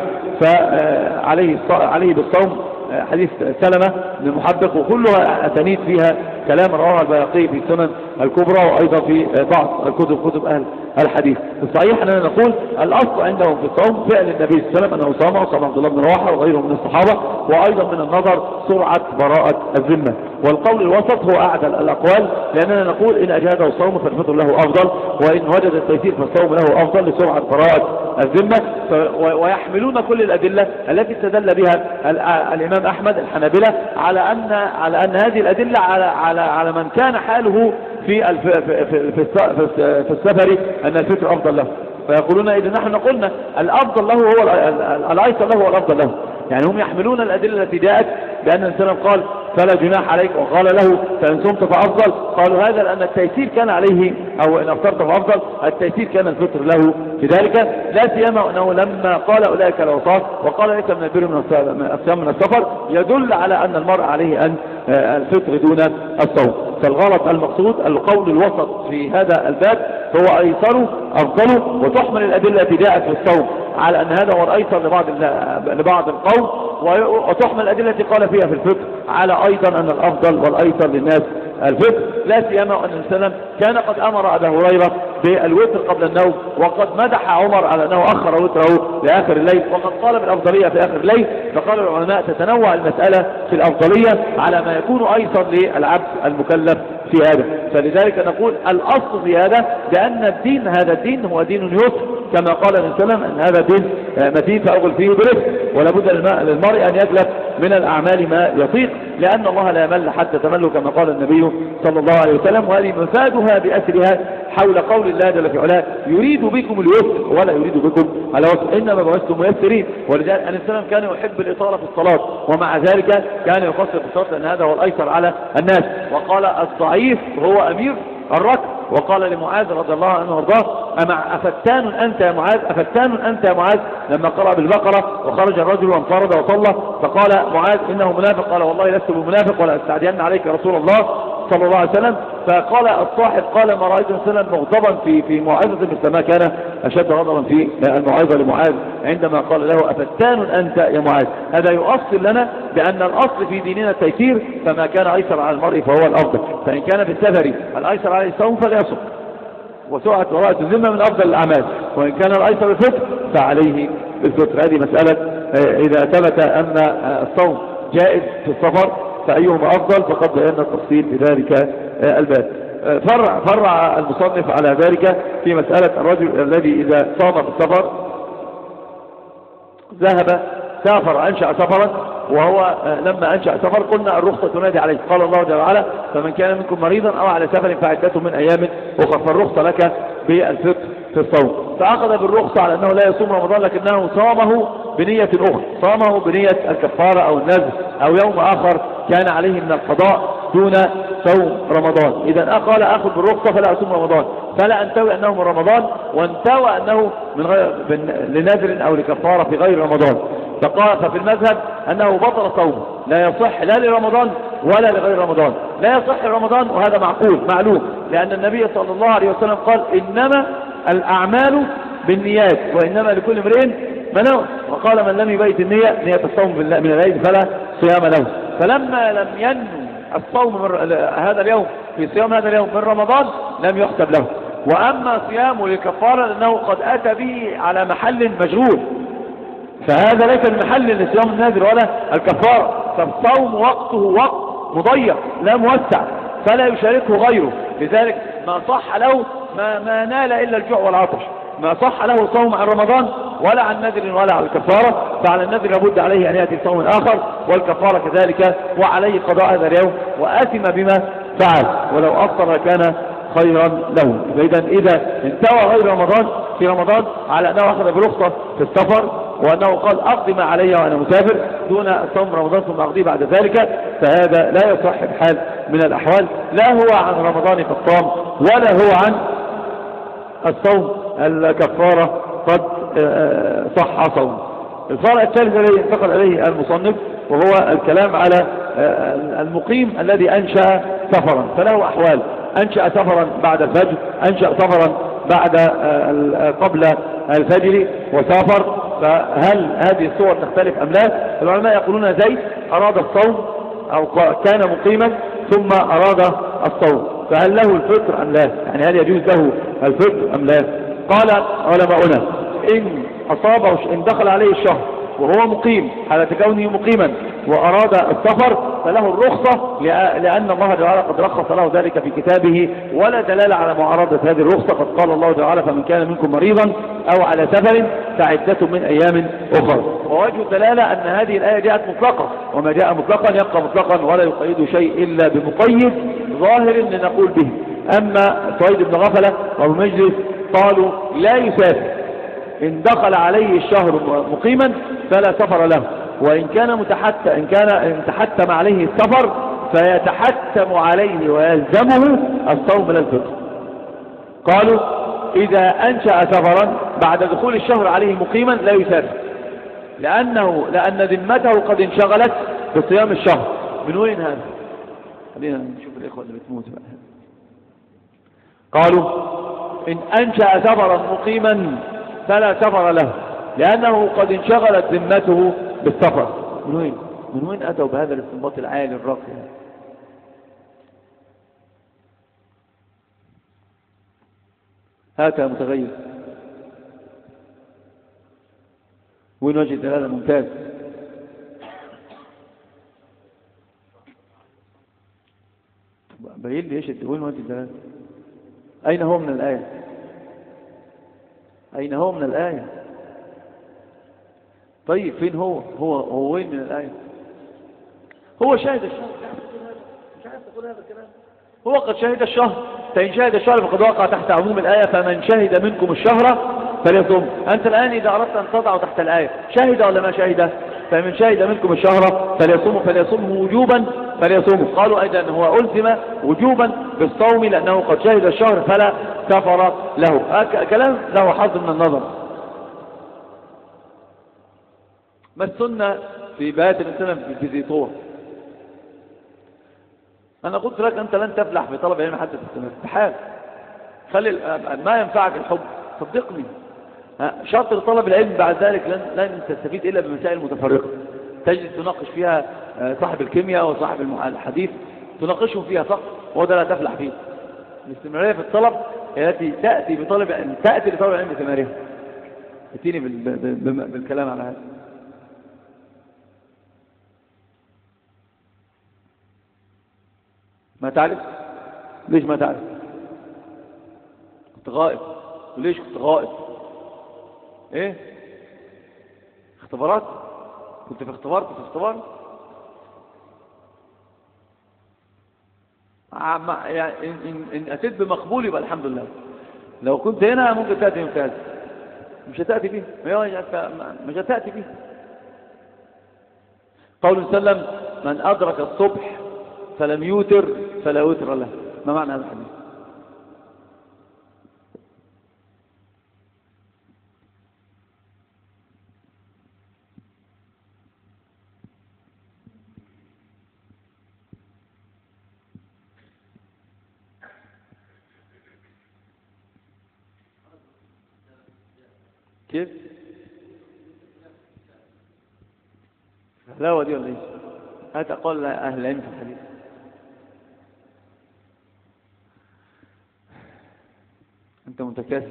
فعليه عليه بالصوم، حديث سلمة بن المحبق، وكلها أسانيد فيها كلام رواه البيهقي في السنن الكبرى وأيضا في بعض الكتب كتب أهل الحديث. الصحيح أننا نقول الأصل عندهم في الصوم فعل النبي صلى الله عليه وسلم أنه صام، وصام عبد الله بن رواحة وغيره من الصحابة، وأيضا من النظر سرعة براءة الذمة. والقول الوسط هو أعدل الأقوال، لأننا نقول إن أجهده الصوم فالفطر له أفضل، وإن وجد التيسير فالصوم له أفضل لسرعة براءة الذمة. ويحملون كل الأدلة التي استدل بها الإمام أحمد الحنابلة على أن على أن هذه الأدلة على على على من كان حاله في الف في في في السفر أن الفطر أفضل له. فيقولون إذا نحن قلنا الأفضل له هو الأيسر له والأفضل له، يعني هم يحملون الأدلة التي جاءت بأن الإنسان قال فلا جناح عليك وقال له فإن صمت فأفضل، قالوا هذا لأن التيسير كان عليه، أو إن أفطرت فأفضل، التيسير كان الفطر له في ذلك، لا سيما أنه لما قال أولئك الأوصاف وقال ليس من البر من الصيام من السفر، يدل على أن المرء عليه أن الفطر دون الصوم. فالغلط المقصود القول الوسط في هذا الباب هو أيسر أفضل، وتحمل الأدلة التي جاءت في الصوم على أن هذا هو الأيسر لبعض لبعض القوم، وتحمل الأدلة التي قال فيها في الفطر على أيضا أن الأفضل والأيسر للناس الفطر، لا سيما أن السلام كان قد أمر أبا هريرة بالوتر قبل النوم، وقد مدح عمر على أنه أخر وتره لآخر الليل، وقد قال بالأفضلية في آخر الليل. فقال العلماء تتنوع المسألة في الأفضلية على ما يكون أيسر للعبد المكلف في هذا. فلذلك نقول الأصل في هذا بأن الدين هذا الدين هو دين يسر، كما قال النبي صلى الله عليه وسلم أن هذا دين متين فأغل فيه برفق، ولا بد للمرء أن يجلب من الأعمال ما يطيق، لأن الله لا يمل حتى تملوا كما قال النبي صلى الله عليه وسلم. وهذه مفادها بأسرها حول قول الله جل في علاه يريد بكم اليسر ولا يريد بكم العسر إنما بعثتم ميسرين. ولذلك النبي صلى الله عليه وسلم كان يحب الإطالة في الصلاة، ومع ذلك كان يقصر في الصلاة لأن هذا هو الأيسر على الناس. وقال الضعيف هو أمير الركب، وقال لمعاذ رضي الله عنه وارضاه أمع أفتان أنت يا معاذ أفتان أنت يا معاذ لما قرأ بالبقرة وخرج الرجل وانفرد وصلى، فقال معاذ إنه منافق، قال والله لست بمنافق ولا أستعدين عليك يا رسول الله صلى الله عليه وسلم. فقال الصاحب قال ما رأيت وسلم مغضبا في في موعظة مثل ما كان أشد غضبا في الموعظة لمعاذ عندما قال له أفتان أنت يا معاذ. هذا يؤصل لنا بأن الأصل في ديننا التيسير، فما كان أيسر على المرء فهو الأفضل. فإن كان في السفر الأيسر عليه الصوم فليصم، وسرعة براءة الذمة من أفضل الأعمال، وإن كان الأيسر الفطر فعليه الفطر. هذه مسألة إذا ثبت أن الصوم جائز في السفر فأيهما أفضل، فقد بينا التفصيل في ذلك الباب. فرع, فرع المصنف على ذلك في مسألة الرجل الذي إذا صام في السفر ذهب سافر أنشأ سفرا، وهو لما أنشأ سفر قلنا الرخصة تنادي عليه، قال الله جل وعلا فمن كان منكم مريضا أو على سفر فعدته من أيام أخرى، فالرخصة لك بالفطر في الصوم. فأخذ بالرخصة على أنه لا يصوم رمضان لكنه صامه بنية أخرى، صامه بنية الكفارة أو النذر أو يوم آخر كان عليه من القضاء دون صوم رمضان. إذا قال أخذ بالرخصة فلا أصوم رمضان، فلا أنتوي أنه من رمضان، وانتوى أنه من غير لنذر أو لكفارة في غير رمضان. فقال ففي المذهب أنه بطل صومه، لا يصح لا لرمضان ولا لغير رمضان. لا يصح رمضان وهذا معقول معلوم، لأن النبي صلى الله عليه وسلم قال إنما الأعمال بالنيات وإنما لكل امرئ ما نوى، وقال من لم يبيت النية نية الصوم من الليل فلا صيام له. فلما لم ينوي الصوم من هذا اليوم في صيام هذا اليوم من رمضان لم يحسب له. وأما صيامه للكفارة لأنه قد أتى به على محل مشغول، فهذا ليس المحل لصيام النذر ولا الكفارة، فالصوم وقته وقت مضيق لا موسع فلا يشاركه غيره، لذلك ما صح له ما, ما نال إلا الجوع والعطش، ما صح له الصوم عن رمضان ولا عن نذر ولا عن الكفارة، فعلى النذر لابد عليه أن يأتي صوم آخر، والكفارة كذلك، وعليه قضاء هذا اليوم وآثم بما فعل، ولو أفطر كان خيرا له. إذا إذا انتوى غير رمضان في رمضان على أنه أخذ برخصة في السفر وأنه قال أقضي ما علي وأنا مسافر دون صوم رمضان ثم أقضي بعد ذلك، فهذا لا يصح بحال من الأحوال، لا هو عن رمضان فالصوم ولا هو عن الصوم الكفارة قد صح صوم. الفرع الثالث الذي انتقل إليه المصنف وهو الكلام على المقيم الذي أنشأ سفرا، فله أحوال: أنشأ سفرا بعد الفجر، أنشأ سفرا بعد قبل الفجر وسافر، فهل هذه الصور تختلف أم لا؟ العلماء يقولون زيد أراد الصوم أو كان مقيما ثم أراد الصوم، فهل له الفطر أم لا؟ يعني هل يجوز له الفطر أم لا؟ قال علماؤنا إن أصابه إن دخل عليه الشهر وهو مقيم على كونه مقيما وأراد السفر فله الرخصة، لأن الله تعالى قد رخص له ذلك في كتابه، ولا دلالة على معارضة هذه الرخصة، قد قال الله تعالى: فمن كان منكم مريضا أو على سفر فعدة من أيام أخرى. ووجه الدلالة أن هذه الآية جاءت مطلقة، وما جاء مطلقا يبقى مطلقا ولا يقيد شيء إلا بمقيد ظاهر لنقول به. أما سويد بن غفلة وابو مجلس قالوا لا يسافر، إن دخل عليه الشهر مقيما فلا سفر له، وإن كان متحتم إن كان إن تحتم عليه السفر فيتحتم عليه ويلزمه الصوم لا الفطر. قالوا إذا أنشأ سفرا بعد دخول الشهر عليه مقيما لا يسافر، لأنه لأن ذمته قد انشغلت بصيام الشهر. من وين هذا؟ خلينا نشوف الإخوة اللي بتموت بقى. قالوا إن أنشأ سفرا مقيما فلا سفر له، لأنه قد انشغلت ذمته بالسفر. من وين من وين أتوا بهذا الاستنباط العالي الراقي؟ هذا متغير. وين وجه الدلالة؟ ممتاز. بين لي ايش وين وجه الدلالة؟ أين هو من الآية؟ أين هو من الآية؟ طيب فين هو؟ هو هو وين من الآية؟ هو شاهد الشهر، مش عارف تقول هذا الكلام. هو قد شهد الشهر، فإن شهد الشهر فقد وقع تحت عموم الآية: فمن شهد منكم الشهر فليصم. أنت الآن إذا أردت أن تضع تحت الآية شهد ولا ما شهد؟ فمن شهد منكم الشهر فليصم فليصم وجوبا فليصوم. قالوا أيضا هو ألزم وجوبا بالصوم لأنه قد شهد الشهر فلا سفر له. كلام له حظ من النظر. ما السنة في بيات الإنسان في ذي طور؟ أنا قلت لك أنت لن تفلح في طلب العلم حتى تستمر. تحاول خلي ما ينفعك الحب، صدقني. شرط لطلب العلم بعد ذلك لن, لن تستفيد إلا بمسائل متفرقة تجد تناقش فيها صاحب الكيمياء وصاحب الحديث، تناقشهم فيها فقط، وهذا لا تفلح فيه. الاستمرارية في الطلب التي تأتي بطلب تأتي لطلب العلم بثمارها. اتيني بالكلام على هذا. ما تعرف؟ ليش ما تعرف؟ كنت غائب. وليش كنت غائب؟ ايه؟ اختبارات؟ كنت في اختبار كنت في اختبار يعني إن, إن أتيت بمقبول يبقى الحمد لله. لو كنت هنا ممكن تأتي ممتاز، مش هتأتي فيه، مش هتأتي فيه. قول وسلم: من أدرك الصبح فلم يوتر فلا وتر له. ما معنى هذا الحديث؟ كيف؟ الحلاوة دي ولا ايه؟ هات أقول أهل العلم في الحديث. أنت متكاسل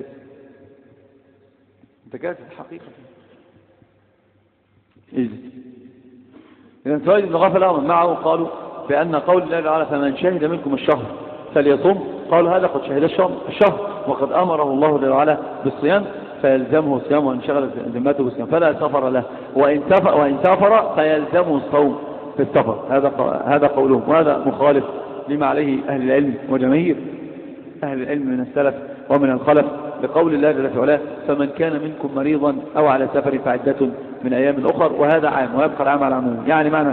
متكاسل حقيقة. إذن إذا سويد بن غفلة ومن معه قالوا بأن قول الله تعالى فمن شهد منكم الشهر فليصم، قالوا هذا قد شهد الشهر وقد أمره الله تعالى بالصيام فيلزمه الصيام وإن شغل ذمته بالصيام فلا سفر له، وإن سافر وإن سافر فيلزمه الصوم في السفر. هذا هذا قولهم، وهذا مخالف لما عليه أهل العلم وجماهير أهل العلم من السلف ومن الخلف بقول الله جل وعلا فمن كان منكم مريضا أو على سفر فعدة من أيام أخر، وهذا عام ويبقى العام على عموم. يعني معنى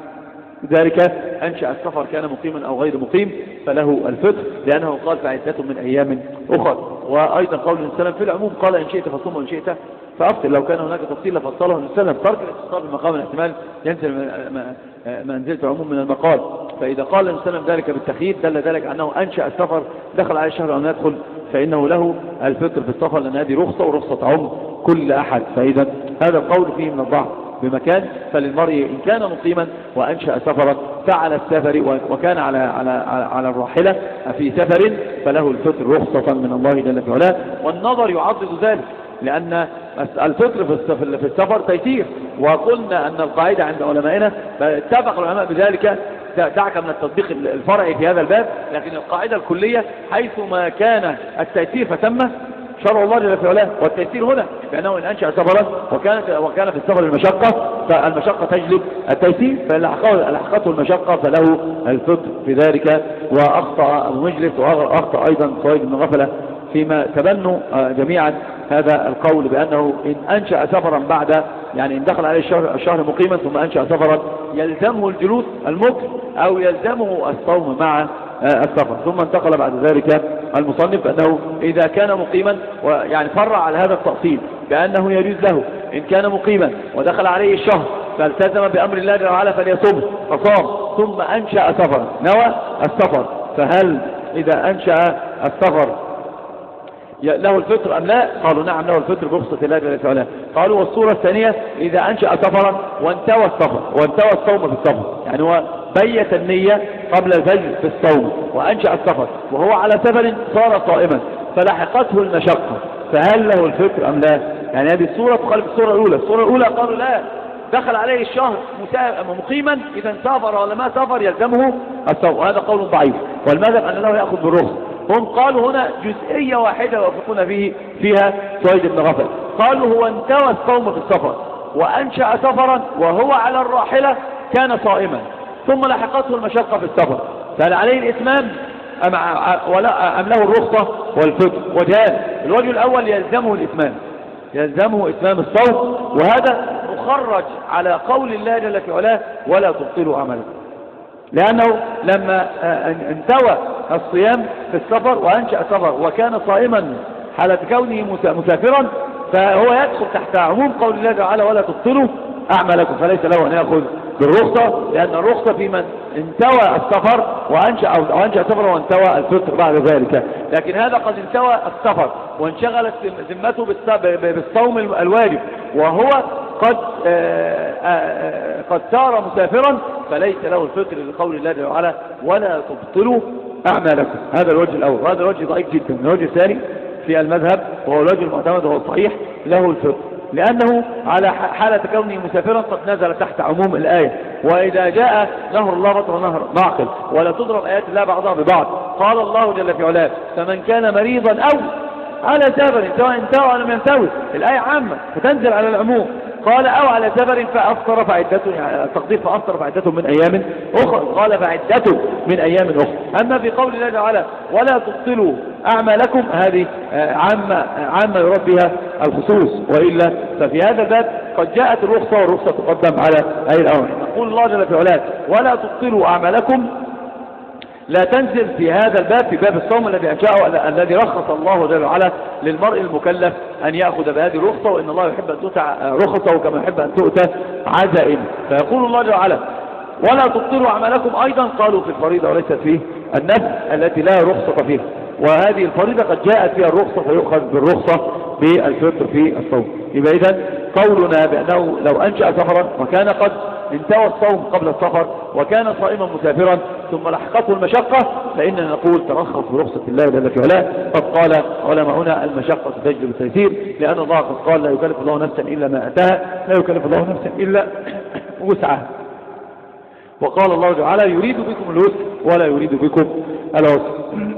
ذلك أنشأ السفر كان مقيما أو غير مقيم فله الفطر، لأنه قال فعدة من أيام أخر. وأيضا قول السلام في العموم قال إن شئت فصوم وإن شئت فأفطر، لو كان هناك تفصيل لفصله السلام. ترك الاتصال بمقام الاحتمال ينزل منزلة عموم من المقال، فإذا قال السلام ذلك بالتخيير دل ذلك أنه أنشأ السفر دخل على الشهر أو يدخل فإنه له الفطر في السفر، لأن هذه رخصة ورخصة عم كل أحد. فإذا هذا القول فيه من الضعف بمكان، فللمرء إن كان مقيما وأنشأ سفرا فعلى السفر وكان على على على الراحلة في سفر فله الفطر رخصة من الله جل وعلا. والنظر يعضد ذلك، لأن الفطر في السفر تيسير، وقلنا أن القاعدة عند علمائنا اتفق العلماء بذلك. دعك من التطبيق الفرعي في هذا الباب، لكن القاعدة الكلية حيث ما كان التيسير فتم شرع الله جل وعلا، والتيسير هنا بأنه إن أنشأ سفرا وكانت وكان في السفر المشقة فالمشقة تجلب التيسير، فلحقته المشقة فله الفطر في ذلك. وأخطأ أبو مجلس وأخطأ أيضا سويد بن غفلة فيما تبنوا جميعا هذا القول بأنه إن أنشأ سفرا بعد يعني إن دخل عليه الشهر, الشهر مقيما ثم أنشأ سفرا يلزمه الجلوس المكر أو يلزمه الصوم مع السفر. ثم انتقل بعد ذلك المصنف أنه إذا كان مقيما، ويعني فرع على هذا التأصيل بأنه يجوز له إن كان مقيما ودخل عليه الشهر فالتزم بأمر الله جل وعلا فليصوم فصام، ثم أنشأ سفرا نوى السفر، فهل إذا أنشأ السفر له الفطر أم لا؟ قالوا نعم له الفطر برخصة الله جل وعلا. قالوا والصورة الثانية إذا أنشأ سفرا وانتوى السفر وانتوى الصوم في السفر، يعني هو بيت النية قبل الفجر في الصوم وأنشأ السفر وهو على سفر صار صائما فلحقته المشقة، فهل له الفطر أم لا؟ يعني هذه الصورة تخالف الصورة الأولى. الصورة الأولى قالوا لا، دخل عليه الشهر مقيما إذا سافر ولا ما سافر يلزمه الصوم، وهذا قول ضعيف، والمذهب أن له يأخذ بالرخصة. هم قالوا هنا جزئية واحدة يوافقون فيه فيها سويد بن غفلة، قالوا هو انتوى الصوم في السفر وأنشأ سفرا وهو على الراحلة كان صائما ثم لحقته المشقة في السفر، فهل عليه الإتمام أم, ولا أم له الرخصة والفطر؟ وجهان، الوجه الأول يلزمه الإتمام، يلزمه إتمام الصوم، وهذا مخرج على قول الله جل وعلا ولا تبطلوا عملكم، لأنه لما انتوى الصيام في السفر وأنشأ سفر وكان صائما حالة كونه مسافرا فهو يدخل تحت عموم قول الله تعالى ولا تبطلوا أعمالكم، فليس له أن يأخذ بالرخصة، لأن الرخصة في من انتوى السفر وأنشأ, أو أنشأ سفر وانتوى الفطر بعد ذلك. لكن هذا قد انتوى السفر وانشغلت ذمته بالصوم الواجب وهو قد آآ آآ قد سار مسافرا فليس له الفطر لقول الله تعالى ولا تبطلوا أعمالكم. هذا الوجه الأول، وهذا الوجه ضعيف جدا. الوجه الثاني في المذهب وهو الوجه المعتمد وهو الصحيح له الفطر، لأنه على حالة كونه مسافرا قد نزل تحت عموم الآية، وإذا جاء نهر الله بطل نهر معقل ولا تضرب آيات الله بعضها ببعض. قال الله جل في علاه فمن كان مريضا أو على سفر سواء انتوى أو لم ينتوي، الآية عامة فتنزل على العموم. قال أو على سفر فأفطر فعدته، يعني التقدير فأفطر فعدته من أيام أخرى، قال فعدته من أيام أخرى. أما في قول الله تعالى ولا تبطلوا أعمالكم هذه عامة عامة يراد بها الخصوص، وإلا ففي هذا الباب قد جاءت الرخصة والرخصة تقدم على أي الأمر. يقول الله جل في علاه ولا تبطلوا أعمالكم لا تنزل في هذا الباب في باب الصوم الذي أنشأه الذي رخص الله جل وعلا للمرء المكلف أن يأخذ بهذه الرخصة، وإن الله يحب أن تؤتى رخصه كما يحب أن تؤتى عزائم. فيقول الله جل وعلا ولا تبطلوا أعمالكم أيضا قالوا في الفريضة وليست فيه النفل التي لا رخصة فيها، وهذه الفريضة قد جاءت فيها الرخصة فيؤخذ بالرخصة بالفطر في الصوم. يبقى إذن قولنا بأنه لو أنشأ سفرا وكان قد انتوى الصوم قبل السفر وكان صائما مسافرا ثم لحقته المشقة فإننا نقول ترخص برخصة الله جل وعلا. قد قال علماؤنا المشقة تجلب التيسير، لأن الله قد قال لا يكلف الله نفسا إلا ما أتاها، لا يكلف الله نفسا إلا وسعها. وقال الله تعالى يريد بكم اليسر ولا يريد بكم العسر.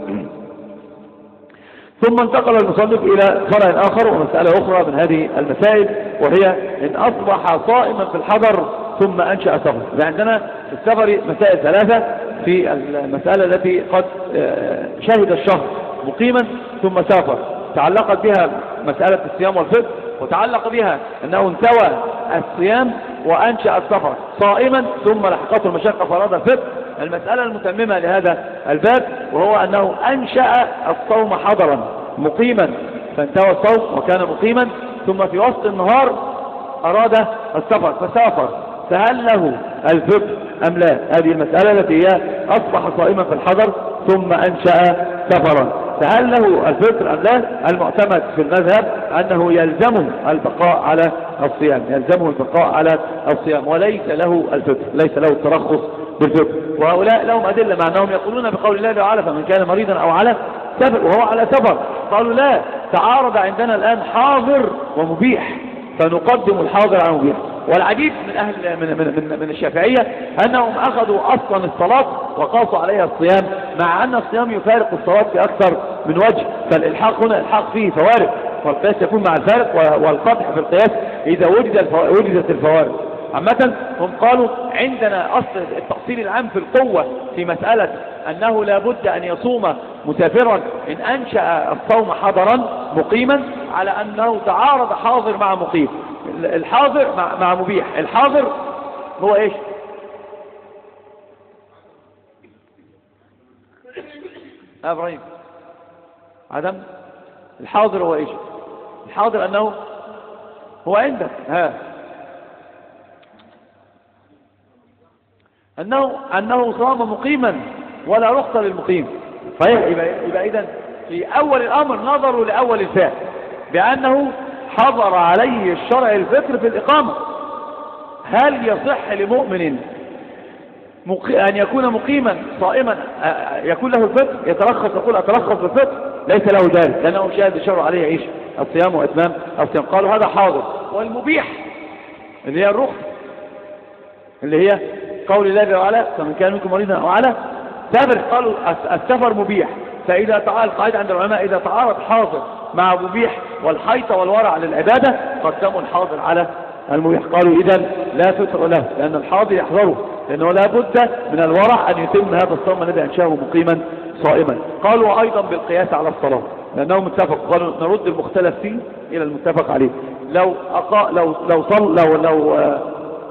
ثم انتقل المصنف إلى فرع آخر ومسألة أخرى من هذه المسائل، وهي إن أصبح صائما في الحضر ثم أنشأ سفر. عندنا في السفر مسائل ثلاثة. في المسألة التي قد شهد الشهر مقيما ثم سافر تعلقت بها مسألة الصيام والفطر، وتعلق بها أنه انتوى الصيام وأنشأ السفر صائما ثم لحقته المشقة فراد الفطر. المسألة المتممة لهذا الباب وهو أنه أنشأ الصوم حضرا مقيما فانتوى الصوم وكان مقيما، ثم في وسط النهار أراد السفر فسافر، فهل له الفطر أم لا؟ هذه المسألة التي هي أصبح صائما في الحضر ثم أنشأ سفرا، فهل له الفطر أم لا؟ المعتمد في المذهب أنه يلزمه البقاء على الصيام، يلزمه البقاء على الصيام وليس له الفطر، ليس له الترخص بالفطر. وهؤلاء لهم أدلة مع أنهم يقولون بقول الله تعالى فمن كان مريضا أو على سفر وهو على سفر، قالوا لا، تعارض عندنا الآن حاضر ومبيح فنقدم الحاضر على المبيح. والعجيب من أهل من, من, من الشافعية أنهم أخذوا أصلا الصلاة وقاسوا عليها الصيام، مع أن الصيام يفارق الصلاة في أكثر من وجه، فالإلحاق هنا الحاق فيه فوارق، والقياس يكون مع الفارق والقدح في القياس إذا وجد وجدت الفوارق. عامة هم قالوا عندنا أصل التفصيل العام في القوة في مسألة أنه لا بد أن يصوم مسافرا إن أنشأ الصوم حضرا مقيما، على أنه تعارض حاضر مع مقيم. الحاضر مع, مع مبيح. الحاضر هو إيش؟ إبراهيم عدم الحاضر هو إيش؟ الحاضر أنه هو عندك ها أنه, أنه صام مقيما ولا رخصة للمقيم. فيبقى إذن في أول الأمر نظروا لأول الفعل بأنه حضر عليه الشرع الفطر في الإقامة. هل يصح لمؤمن أن يكون مقيما صائما يكون له الفطر يترخص يقول أترخص بالفطر؟ ليس له ذلك، لأنه شاهد الشرع عليه عيش الصيام وإتمام الصيام. قالوا هذا حاضر. والمبيح اللي هي الرخصة اللي هي قول الله تعالى فمن كان منكم مريضا أو على سفر، قالوا السفر مبيح. فإذا تعالى القاعدة عند العلماء إذا تعارض حاضر مع مبيح والحيطة والورع للعبادة قدموا الحاضر على المبيح. قالوا إذن لا فطر له لأن الحاضر يحضره، لأنه لا بد من الورع أن يتم هذا الصوم الذي أنشاه مقيما صائما. قالوا أيضا بالقياس على الصلاة لأنهم اتفقوا، قالوا نرد المختلف فيه إلى المتفق عليه. لو أقا لو لو صل لو لو آه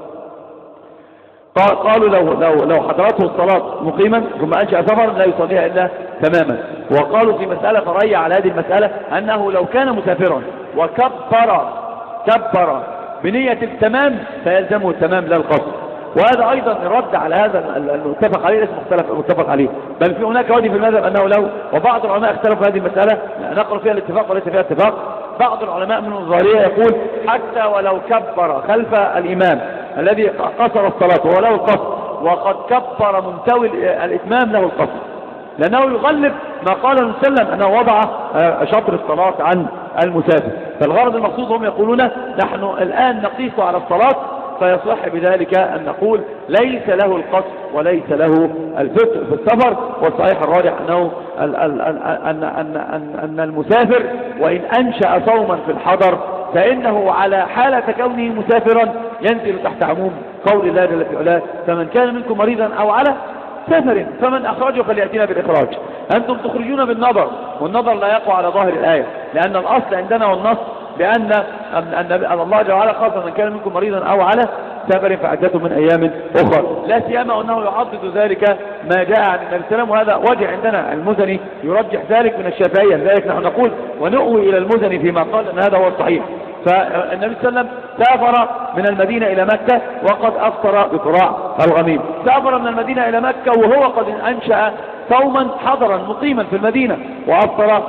قالوا لو لو لو حضرته الصلاة مقيما ثم أنشأ سفرا لا يصليها إلا تماما. وقالوا في مسألة فرعية على هذه المسألة أنه لو كان مسافرا وكبر كبر بنية التمام فيلزمه التمام لا القصر. وهذا أيضا رد على هذا المتفق عليه ليس مختلف متفق عليه، بل في هناك وجه في المذهب أنه لو، وبعض العلماء اختلفوا في هذه المسألة نقرأ فيها الاتفاق وليس فيها اتفاق. بعض العلماء من الظاهرية يقول حتى ولو كبر خلف الإمام الذي قصر الصلاة وهو له القصر وقد كبر منتوي الإتمام له القصر، لأنه يغلب ما قال النبي صلى الله عليه وسلم أنه وضع شطر الصلاة عن المسافر. فالغرض المقصود هم يقولون نحن الآن نقيس على الصلاة فيصح بذلك أن نقول ليس له القصر وليس له الفطر في السفر. والصحيح الراجح أنه أن, أن, أن, أن, أن المسافر وإن أنشأ صوما في الحضر فإنه على حالة كونه مسافرا ينزل تحت عموم قول الله جل في علاه فمن كان منكم مريضا أو على سفر فمن أخرجه فليأتينا بالإخراج. أنتم تخرجون بالنظر والنظر لا يقع على ظاهر الآية، لأن الأصل عندنا والنص بأن أن الله جل وعلا قال فمن كان منكم مريضا أو على سفر فعدته من أيام أخرى، لا سيما أنه يعضد ذلك ما جاء عن النبي صلى الله عليه وسلم. وهذا وجه عندنا المزني يرجح ذلك من الشافعية، لذلك نحن نقول ونؤوي إلى المزني فيما قال أن هذا هو الصحيح. فالنبي صلى الله عليه وسلم سافر من المدينة إلى مكة وقد أفطر بقراع الغميم، سافر من المدينة إلى مكة وهو قد أنشأ صوما حضرا مقيما في المدينة وأفطر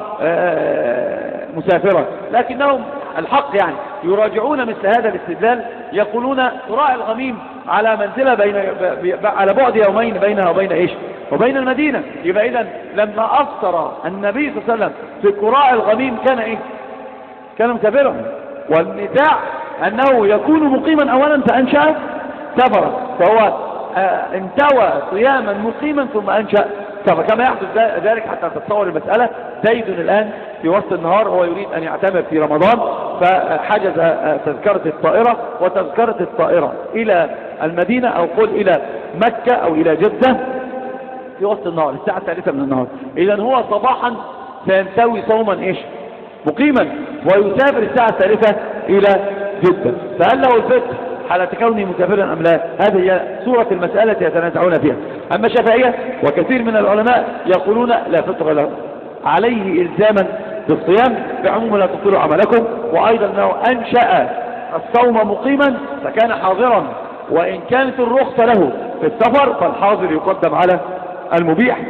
مسافرا، لكنهم الحق يعني يراجعون مثل هذا الاستدلال، يقولون قراع الغميم على منزلة بين على بعد يومين بينها وبين إيش وبين المدينة. يبقى إذن لما أفطر النبي صلى الله عليه وسلم في قراع الغميم كان إيه؟ كان مسافرا. والنزاع أنه يكون مقيما أولا فأنشأ سفرا، فهو انتوى صياما مقيما ثم أنشأ سفر، كما يحدث ذلك حتى تتصور المسألة. زيد الآن في وسط النهار هو يريد أن يعتمر في رمضان، فحجز تذكرة الطائرة، وتذكرة الطائرة إلى المدينة أو قل إلى مكة أو إلى جدة في وسط النهار الساعة الثالثة من النهار. إذن هو صباحا سينتوي صوما إيش مقيما، ويسافر الساعة الثالثة إلى جدة، فهل له الفطر حالة كونه مسافرا أم لا؟ هذه هي صورة المسألة يتنازعون فيها. أما الشافعية وكثير من العلماء يقولون لا فطر له، عليه إلزاما بالصيام بعموم لا تبطلوا عملكم، وأيضا أنه أنشأ الصوم مقيما فكان حاضرا، وإن كانت الرخصة له في السفر فالحاضر يقدم على المبيح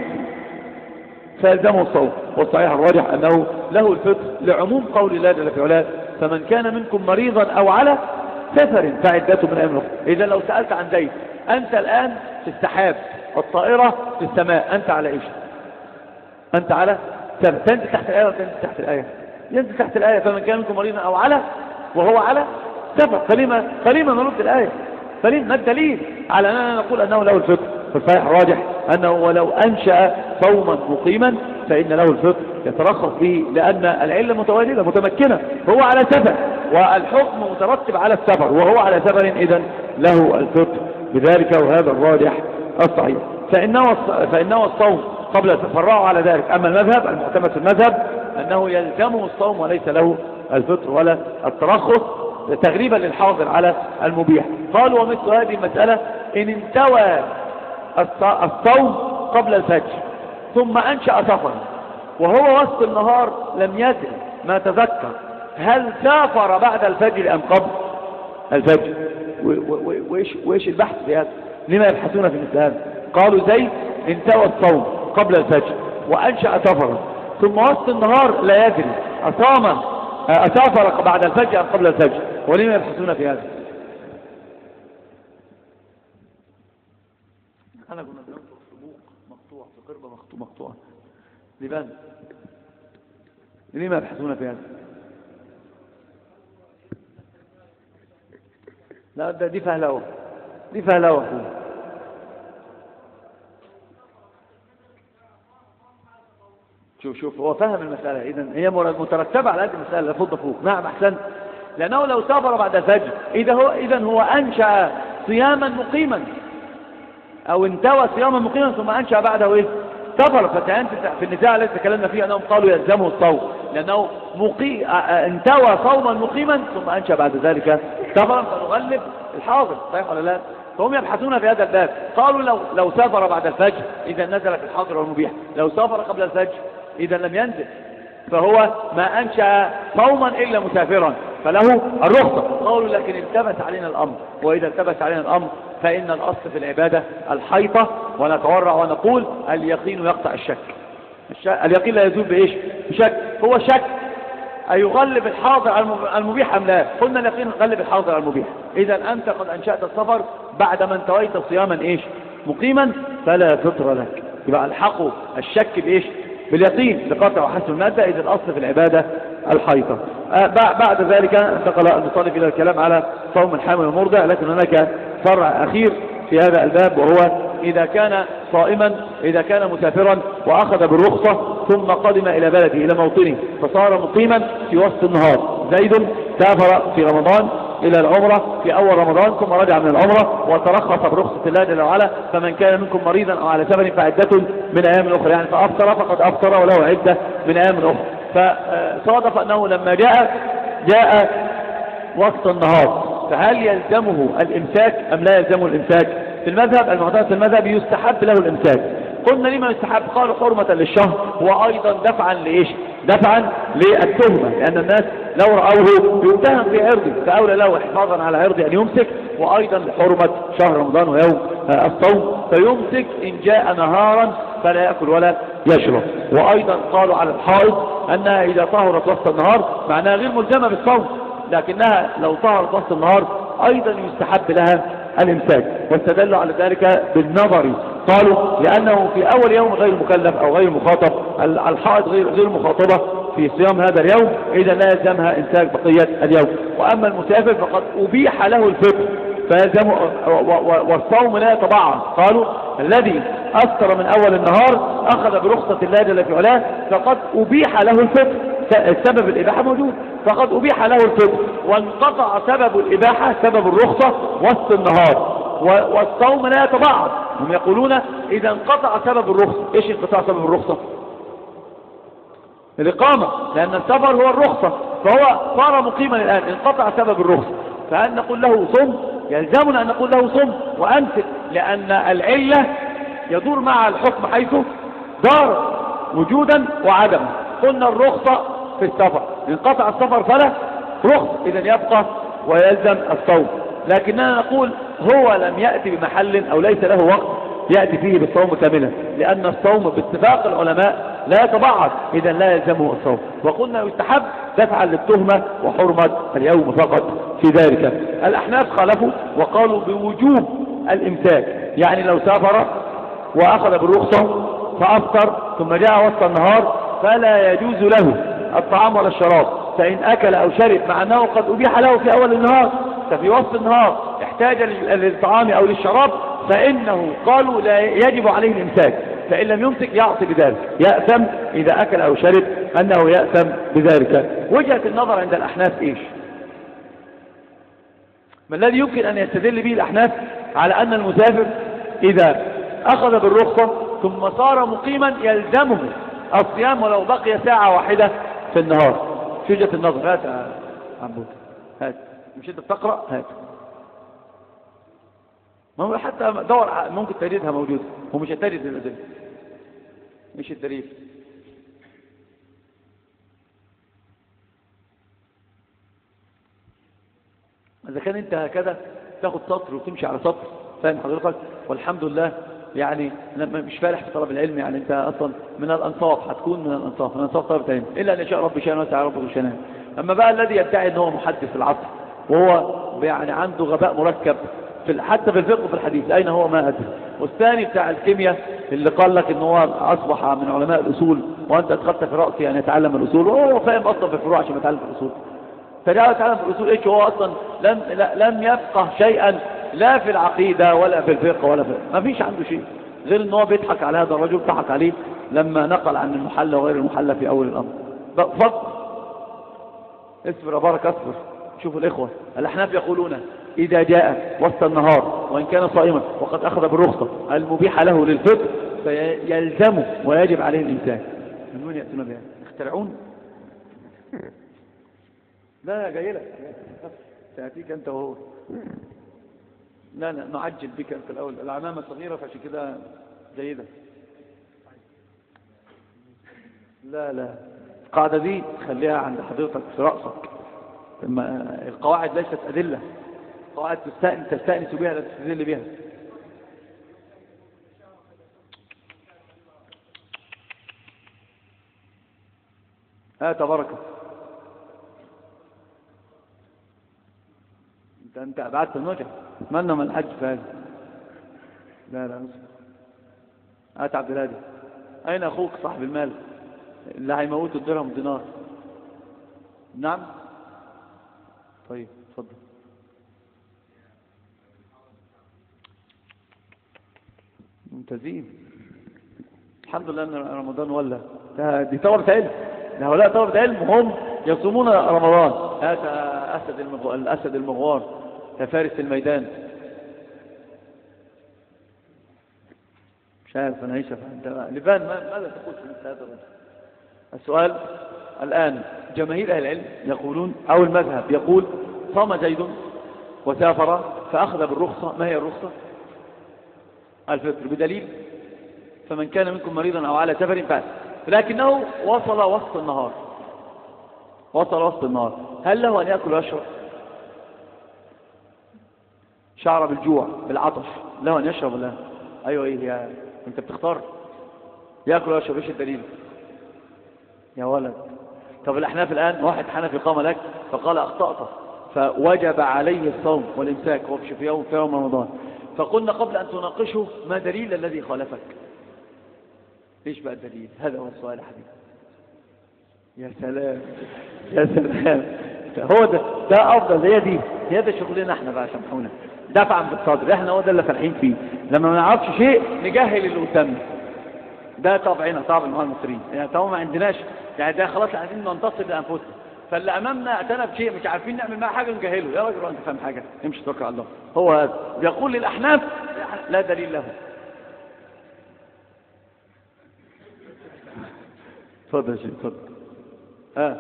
فيلزمه الصوم. والصحيح الراجح أنه له الفطر لعموم قول الله جل في علاه فمن كان منكم مريضا أو على سفر فعدته من أيام أخرى. إذا لو سألت عن زيد، أنت الآن في السحاب، الطائرة في السماء، أنت على إيش؟ أنت على سفر، تنزل تحت الآية ولا تنزل تحت الآية؟ ينزل تحت الآية فمن كان منكم مريضا أو على، وهو على سفر. فلما فلما نرد الآية؟ فلما ما الدليل على أننا نقول أنه له الفطر؟ فالصحيح الراجح أنه ولو أنشأ صوما مقيما فإن له الفطر يترخص به، لأن العلة متوالدة متمكنة، هو على سفر والحكم مترتب على السفر وهو على سفر، إذن له الفطر بذلك، وهذا الراجح الصحيح. فإنه فإنه الصوم قبل فرعوا على ذلك. أما المذهب المعتمد في المذهب أنه يلزمه الصوم وليس له الفطر ولا الترخص، تغريبا للحاضر على المبيح. قالوا ومثل هذه المسألة إن انتوى الصوم قبل الفجر ثم أنشأ سفرا وهو وسط النهار لم يدري ما تذكر هل سافر بعد الفجر أم قبل الفجر؟ وإيش وإيش البحث في هذا؟ لما يبحثون في مثل هذا؟ قالوا زيد انتوى الصوم قبل الفجر وأنشأ سفرا ثم وسط النهار لا يدري أصام أسافر بعد الفجر أم قبل الفجر، ولما يبحثون في هذا؟ أنا كنا بننظر في بوق مقطوع، في قربة مقطوعة لبان، لما يبحثون في هذا؟ لا ده دي فهلوة، دي فهلوة. شوف شوف هو فهم المسألة، إذن هي مترتبة على هذه المسألة لا فض فوق. نعم أحسن، لأنه لو سافر بعد الفجر إذا هو إذن هو أنشأ صياما مقيما، أو انتوى صياما مقيما ثم أنشأ بعده إيه؟ سفر. فأنت في النزاع الذي تكلمنا فيه أنهم قالوا يلزمه الصوم لأنه مقي... انتوى صوما مقيما ثم أنشأ بعد ذلك سفرا، فنغلب الحاضر، صحيح ولا لا؟ فهم يبحثون في هذا الباب. قالوا لو لو سافر بعد الفجر إذا نزل في الحاضر والمبيح، لو سافر قبل الفجر إذا لم ينزل، فهو ما أنشأ صوما إلا مسافرا فله الرخصة. قالوا لكن التبس علينا الأمر، وإذا التبس علينا الأمر فإن الأصل في العبادة الحيطة، ونتورع ونقول اليقين يقطع الشك. اليقين لا يزول بإيش؟ بشك. هو شك أيغلب الحاضر على المبيح أم لا؟ قلنا اليقين يغلب الحاضر على المبيح. إذا أنت قد أنشأت السفر بعد ما انتويت صياما إيش؟ مقيما، فلا فطر لك. يبقى الحقوا الشك بإيش؟ باليقين لقطع وحسب المادة. إذا الأصل في العبادة الحيطة. آه بعد ذلك انتقل المصنف إلى الكلام على صوم الحامل والمرضع، لكن هناك فرع أخير في هذا الباب، وهو إذا كان صائما، إذا كان مسافرا وأخذ بالرخصة ثم قدم إلى بلده إلى موطنه فصار مقيما في وسط النهار. زيد سافر في رمضان إلى العمرة في أول رمضان ثم رجع من العمرة وترخص برخصة الله جل وعلا فمن كان منكم مريضا أو على سفر فعدة من أيام أخرى، يعني فأفطر فقد أفطر وله عدة من أيام أخرى. فصادف أنه لما جاء جاء وسط النهار، فهل يلزمه الإمساك أم لا يلزمه الإمساك؟ في المذهب المعتمد في المذهب يستحب له الإمساك. قلنا لما يستحب؟ قالوا حرمة للشهر، وأيضا دفعا لإيش؟ دفعا للتهمة، لأن الناس لو رأوه يتهم في عرضه فأولى له حفاظا على عرضه أن يمسك، وأيضا لحرمة شهر رمضان ويوم الصوم فيمسك إن جاء نهارا فلا يأكل ولا يشرب. وأيضا قالوا على الحائض أنها إذا طهرت وسط النهار معناها غير ملزمة بالصوم، لكنها لو طهرت وسط النهار أيضا يستحب لها الإمساك، واستدلوا على ذلك بالنظر. قالوا لأنه في أول يوم غير مكلف أو غير مخاطب، الحائض غير غير مخاطبة في صيام هذا اليوم، إذا لا يلزمها إمساك بقية اليوم. وأما المسافر فقد أبيح له الفطر فيلزم والصوم لا يتبعض. قالوا الذي أفطر من أول النهار أخذ برخصة الله جل في علاه فقد أبيح له الفطر، السبب الإباحة موجود، فقد أبيح له الفطر وانقطع سبب الإباحة سبب الرخصة وسط النهار، والصوم لا يتبعض. هم يقولون إذا انقطع سبب الرخصة. إيش انقطاع سبب الرخصة؟ الإقامة، لأن السفر هو الرخصة، فهو صار مقيما الآن، انقطع سبب الرخصة، فهل نقول له صم؟ يلزمنا أن نقول له صم وأمسك، لأن العلة يدور مع الحكم حيث دار وجودا وعدما. قلنا الرخصة في السفر، انقطع السفر فلا رخص، إذن يبقى ويلزم الصوم. لكننا نقول هو لم يأتي بمحل أو ليس له وقت يأتي فيه بالصوم كاملا، لأن الصوم باتفاق العلماء لا يتبعض، إذن لا يلزمه الصوم. وقلنا يستحب دفعا للتهمة وحرمة اليوم فقط في ذلك. الأحناف خالفوا وقالوا بوجوب الإمساك، يعني لو سافر وأخذ بالرخصة فأفطر ثم جاء وسط النهار فلا يجوز له الطعام ولا الشراب، فإن أكل أو شرب مع أنه قد أبيح له في أول النهار، ففي وسط النهار احتاج للطعام أو للشراب، فإنه قالوا لا يجب عليه الإمساك، فإن لم يمسك يعصي بذلك، يأثم إذا أكل أو شرب أنه يأثم بذلك. وجهة النظر عند الأحناف إيش؟ ما الذي يمكن أن يستدل به الأحناف على أن المسافر إذا أخذ بالرخصة ثم صار مقيما يلزمه الصيام ولو بقي ساعة واحدة في النهار؟ في وجهة النظر. هات يا عبود، هات، مش أنت بتقرأ؟ هات. ما هو حتى دور ممكن تجدها موجودة، هو مش هتجد الأدلة، مش الدليل. إذا كان أنت هكذا تاخد سطر وتمشي على سطر، فاهم حضرتك؟ والحمد لله يعني أنا مش فالح في طلب العلم، يعني أنت أصلا من الأنصاف، هتكون من الأنصاف، من أنصاف طلب العلم، إلا أن يشاء رب شأنه وتعالى رب شأنه. أما بقى الذي يدعي أنه محدث العصر وهو يعني عنده غباء مركب في حتى في الفقه وفي الحديث، أين هو؟ ما أدري. والثاني بتاع الكيمياء اللي قال لك إن هو أصبح من علماء الأصول وأنت أدخلت في رأسي أن يتعلم الأصول، وهو فاهم أصلا في الفروع عشان يتعلم في الأصول. فجاء يتعلم في الأصول إيش؟ هو أصلا لم لم يفقه شيئا لا في العقيدة ولا في الفقه ولا في، ما فيش عنده شيء غير إن هو بيضحك على هذا الرجل، ضحك عليه لما نقل عن المحلى وغير المحلى في أول الأمر. فضل اصبر يا بارك اصبر. شوفوا الإخوة الأحناف يقولون إذا جاء وسط النهار وإن كان صائما وقد أخذ بالرخصة المبيحة له للفطر فيلزمه ويجب عليه الإمساك. من وين يأتون بها؟ يخترعون؟ لا جاي لك، تأتيك أنت وهو. لا لا نعجل بك أنت الأول، العمامة صغيرة فعشان كده جيدة. لا لا القاعدة دي خليها عند حضرتك في رأسك، القواعد ليست أدلة، قواعد تستأنس بها لا تستدل بها. هات بركة. انت انت ابعدت النجع، اتمنى من الحج فهذا. لا لا هات عبد الهادي. اين اخوك صاحب المال اللي هيموت الدرهم دينار؟ نعم طيب اتفضل. ممتازين الحمد لله ان رمضان ولا دي طلبة علم، هؤلاء طلبة علم هم يصومون رمضان. هات اسد المغوار، الاسد المغوار يا فارس الميدان. مش عارف انا ايش انت لبان ماذا تقول في مثل هذا الرجل؟ السؤال الان جماهير اهل العلم يقولون او المذهب يقول صام زيد وسافر فاخذ بالرخصه. ما هي الرخصه؟ الفطر بدليل فمن كان منكم مريضا او على سفر فات، لكنه وصل وسط النهار، وصل وسط النهار، هل له ان ياكل ويشرب؟ شعر بالجوع بالعطش، له ان يشرب ولا؟ ايوه ايه يا انت بتختار ياكل ويشرب، ايش الدليل يا ولد؟ طب الاحناف الان واحد حنفي قام لك فقال اخطأت فوجب عليه الصوم والامساك هو في يوم في يوم رمضان، فقلنا قبل ان تناقشه ما دليل الذي خالفك؟ ايش بقى الدليل؟ هذا هو السؤال يا حبيبي. يا سلام يا سلام، هو ده ده افضل. هي دي هي ده شغلنا احنا بقى، سامحونا، دفعا بالصدر. احنا هو ده اللي فالحين فيه، لما ما نعرفش شيء نجهل اللي قدامنا. ده طبعنا طبع المصريين يعني، طبعا ما عندناش يعني، ده خلاص عايزين ننتصر لانفسنا، فاللي امامنا اعتنى بشيء مش عارفين نعمل معاه حاجه نجهله. يا راجل انت فاهم حاجه، امشي توكل على الله. هو هذا يقول للاحناف لا دليل له. اتفضل يا شيخ اتفضل. ها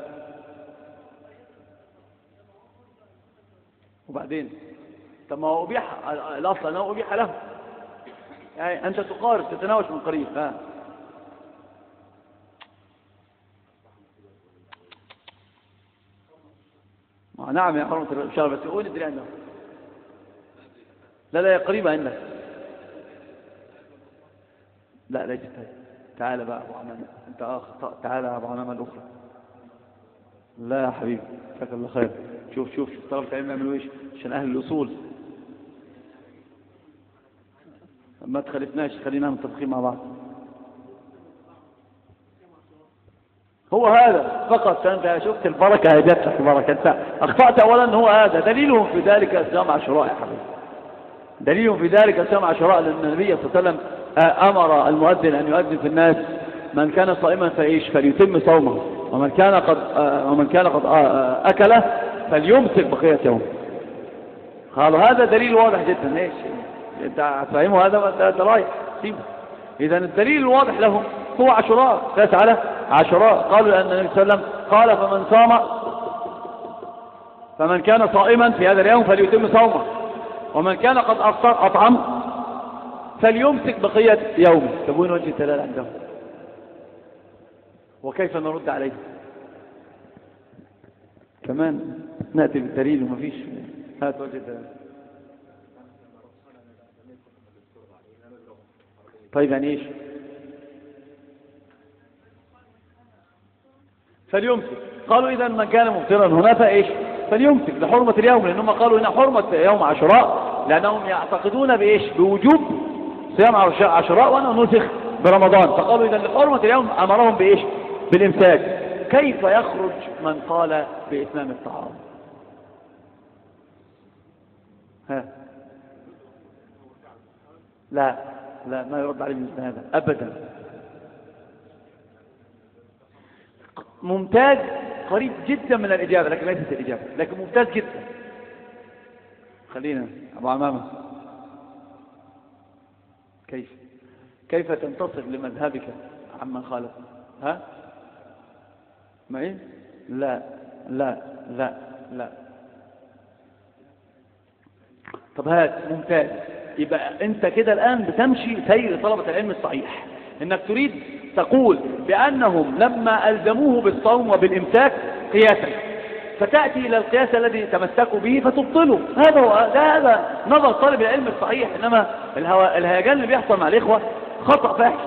وبعدين طب ما هو ابيح الاصل انه ابيح له، يعني انت تقارب تتناوش من قريب. ها نعم يا حرمة الشهر، بس قول ادري عنه. لا لا يا قريبة عندك. لا ليست هذه. تعال بقى ابو عمامة، انت اخطأ. تعال يا ابو عمامة الاخرى. لا يا حبيبي جزاك الله خير. شوف شوف شوف طلبة العلم يعملوا ايش عشان اهل الاصول. ما تخلفناش، خلينا متفقين مع بعض. هو هذا فقط. انت شفت البركه، هي جت لك البركه. انت اخطات اولا. هو هذا دليلهم في ذلك صيام عاشوراء يا حبيبي، دليلهم في ذلك صيام عاشوراء، لان النبي صلى الله عليه وسلم امر المؤذن ان يؤذن في الناس من كان صائما فايش فليتم صومه، ومن كان قد ومن كان قد اكله فليمسك بقيه يوم. قالوا هذا دليل واضح جدا. ايش انت هتفهمه هذا؟ انت رايح سيبه. اذا الدليل الواضح لهم هو عاشوراء. قياس على عاشوراء. قالوا لأن النبي صلى الله عليه وسلم قال فمن صام فمن كان صائما في هذا اليوم فليتم صومه، ومن كان قد أفطر أطعم فليمسك بقية يومه. تبون وجه الدلالة عندهم، وكيف نرد عليه؟ كمان نأتي بالدليل وما فيش. هات وجه الدلالة. طيب يعني ايش؟ فليمسك. قالوا إذا من كان مفطرا هنا فإيش فليمسك لحرمة اليوم، لأنهم قالوا هنا حرمة يوم عاشوراء، لأنهم يعتقدون بإيش بوجوب صيام عاشوراء وأنه نسخ برمضان، فقالوا إذا لحرمة اليوم أمرهم بإيش بالإمساك. كيف يخرج من قال بإتمام الطعام؟ ها لا لا ما يرد عليه مثل هذا أبدا. ممتاز، قريب جدا من الإجابة لكن ليست الإجابة، لكن ممتاز جدا. خلينا أبو عمامة، كيف كيف تنتصر لمذهبك عمن خالف؟ ها معي؟ لا لا لا لا. طب هات ممتاز. يبقى انت كده الآن بتمشي سير طلبة العلم الصحيح، انك تريد تقول بأنهم لما ألزموه بالصوم وبالإمساك قياسا، فتأتي إلى القياس الذي تمسكوا به فتبطلوا. هذا هو ده هذا نظر طالب العلم الصحيح. إنما الهيجان اللي بيحصل مع الإخوة خطأ فاحش.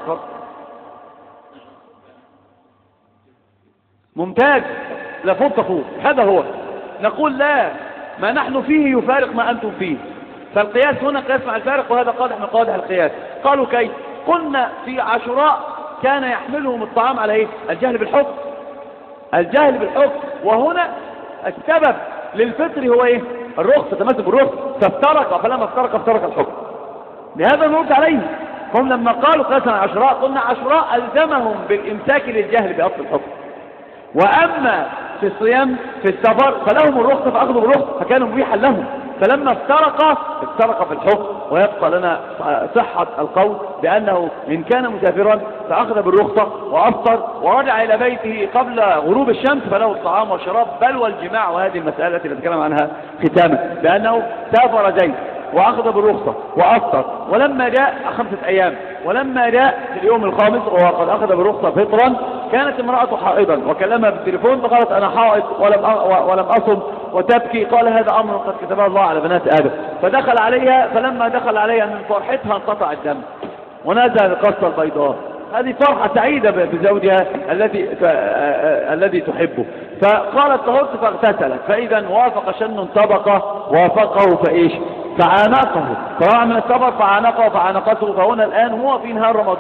ممتاز، لا فوق فوق. هذا هو. نقول لا، ما نحن فيه يفارق ما أنتم فيه، فالقياس هنا قياس مع الفارق، وهذا قادح من قادح القياس. قالوا كيف؟ قلنا في عاشوراء كان يحملهم الطعام على ايه؟ الجهل بالحكم، الجهل بالحكم. وهنا السبب للفطر هو ايه؟ الرخصة، تمسك بالرخصة، فافترق، فلما افترق افترق الحكم. لهذا نرد عليه. هم لما قالوا قياسا عاشوراء قلنا عاشوراء ألزمهم بالإمساك للجهل بأصل الحكم، وأما في الصيام في السفر فلهم الرخصة فأخذوا بالرخصة فكانوا مبيحا لهم، فلما افترق افترق في الحكم. ويبقى لنا صحة القول بأنه إن كان مسافرا فأخذ بالرخصة وأفطر ورجع إلى بيته قبل غروب الشمس فله الطعام والشراب بل والجماع. وهذه المسألة التي نتكلم عنها ختاما، بأنه سافر زيد وأخذ بالرخصة وأفطر، ولما جاء خمسة أيام، ولما جاء في اليوم الخامس وهو قد أخذ بالرخصة فطرا كانت امرأة حائضا وكلمها بالتليفون فقالت أنا حائض ولم ولم أصم وتبكي. قال هذا أمر قد كتبه الله على بنات آدم. فدخل عليها، فلما دخل عليها من فرحتها انقطع الدم ونزل القصة البيضاء. هذه فرحة سعيدة بزوجها الذي الذي تحبه. فقالت طهرت فاغتسلت، فإذا وافق شن طبقة وافقه فإيش فعانقه، فراى من السفر فعانقه فعانقته. فهنا الآن هو في نهار رمضان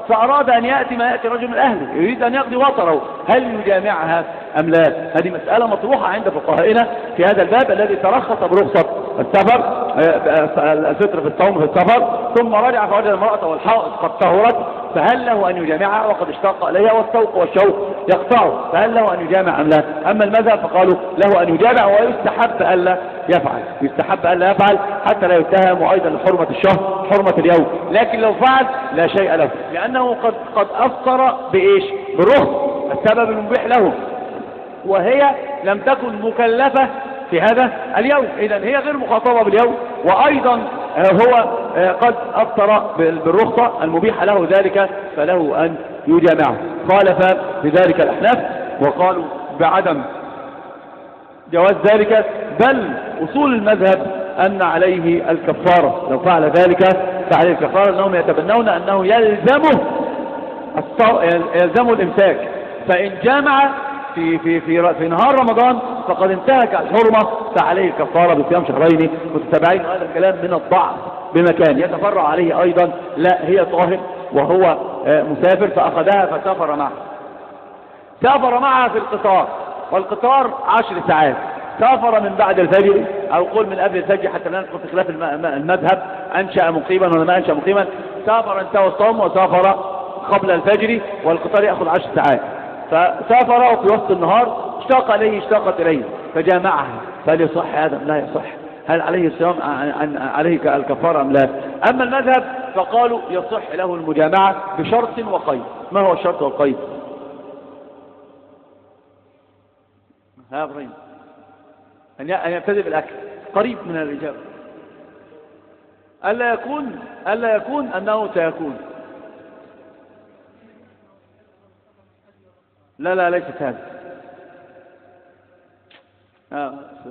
فأراد أن يأتي ما يأتي رجل من أهله يريد أن يقضي وطره، هل يجامعها أم لا؟ هذه مسألة مطروحة عند فقهائنا في هذا الباب الذي ترخص برخصة السفر الفطر في الصوم في السفر، ثم رجع فوجد المرأة والحائض قد طهرت، فهل له أن يجامعها وقد اشتاق إليها والسوق والشوق يقطعه، فهل له أن يجامع أم لا؟ أما المذهب فقالوا له أن يجامع ويستحب ألا يفعل، يستحب ألا يفعل حتى لا يتهم أيضا لحرمة الشهر حرمة اليوم، لكن لو فعل لا شيء له، لأنه قد قد أفطر بإيش؟ بالرخص، السبب المبيح له، وهي لم تكن مكلفة في هذا اليوم، إذن هي غير مخاطبة باليوم، وأيضا هو قد أفطر بالرخصة المبيحة له ذلك، فله أن يجامعه. خالف بذلك الأحناف وقالوا بعدم جواز ذلك، بل أصول المذهب أن عليه الكفارة، لو فعل ذلك فعليه الكفارة، أنهم يتبنون أنه يلزمه يلزمه الإمساك، فإن جامع في في في في نهار رمضان فقد انتهك الحرمة فعليه الكفارة بصيام شهرين متتابعين. وهذا الكلام من الضعف بمكان يتفرع عليه أيضا، لا هي طاهر وهو مسافر فأخذها فسافر معه، سافر معها في القطار، والقطار عشر ساعات، سافر من بعد الفجر أو قل من قبل الفجر حتى لا ندخل في خلاف المذهب أنشأ مقيما ولا ما أنشأ مقيما، سافر انتهى الصوم وسافر قبل الفجر والقطار يأخذ عشر ساعات، فسافر وفي وسط النهار اشتاق إليه اشتاقت إليه فجامعها، فهل يصح هذا؟ لا يصح. هل عليه الصيام عليه الكفارة أم لا؟ أما المذهب فقالوا يصح له المجامعة بشرط وقيد. ما هو الشرط والقيد؟ ها إبراهيم، أن يبتدئ بالأكل قريب من الإجابة، ألا يكون ألا يكون أنه سيكون، لا لا ليست هذا. آه.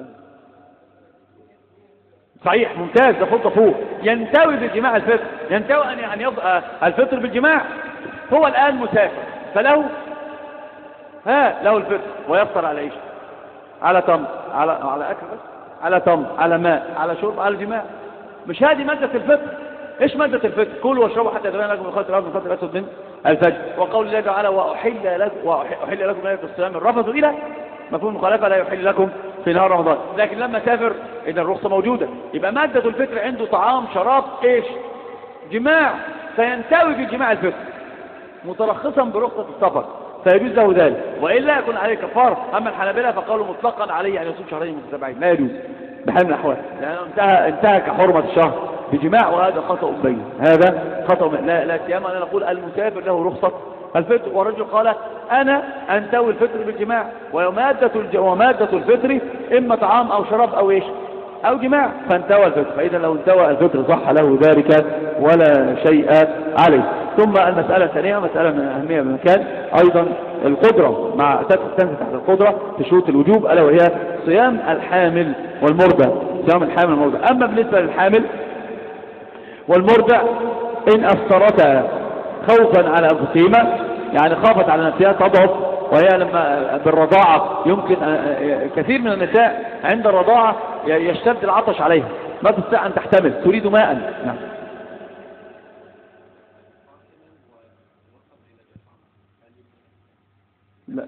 صحيح ممتاز، ده فوق فوق ينتوي بالجماع الفطر، ينتوي أن يعني يضع الفطر بالجماع، هو الآن مسافر فله ها له الفطر ويفطر على ايش؟ على تمر، على على اكل بس، على تمر، على ماء، على شرب، على الجماع. مش هذه مادة الفطر؟ ايش مادة الفطر؟ كلوا واشربوا حتى يتبين لكم الخيط الابيض من الخيط الاسود من الفجر، وقول الله تعالى واحل لكم واحل لكم ليلة الصيام الرفث الى مفهوم المخالفة لا يحل لكم في نهار رمضان. لكن لما سافر اذا الرخصة موجودة، يبقى مادة الفطر عنده طعام شراب ايش؟ جماع، فينتوي بالجماع الفطر مترخصا برخصة السفر فيجوز له ذلك، وإلا يكون عليه كفارة. أما الحنابلة فقالوا مطلقا عليه أن يصوم شهرين متتابعين لا يجوز بحال من الأحوال، لأنه انتهى انتهى كحرمة الشهر بجماع، وهذا خطأ بين، هذا خطأ بين. لا لا سيما أن نقول المسافر له رخصة الفطر، والرجل قال أنا أنتوي الفطر بالجماع، ومادة الج... ومادة الفطر إما طعام أو شراب أو إيش أو جماع، فانتوى الفطر، فإذا لو انتوى الفطر صح له ذلك ولا شيء عليه. ثم المسألة الثانية مسألة من أهمية بمكان أيضا القدرة، مع تنزل تحت القدرة في شروط الوجوب، ألا وهي صيام الحامل والمرضع، صيام الحامل والمرضع. أما بالنسبة للحامل والمرضع إن أفطرتا خوفا على أنفسهما، يعني خافت على نفسها تضعف، وهي لما بالرضاعة يمكن كثير من النساء عند الرضاعة يشتد العطش عليها، ما تستطيع أن تحتمل، تريد ماء. نعم. لا.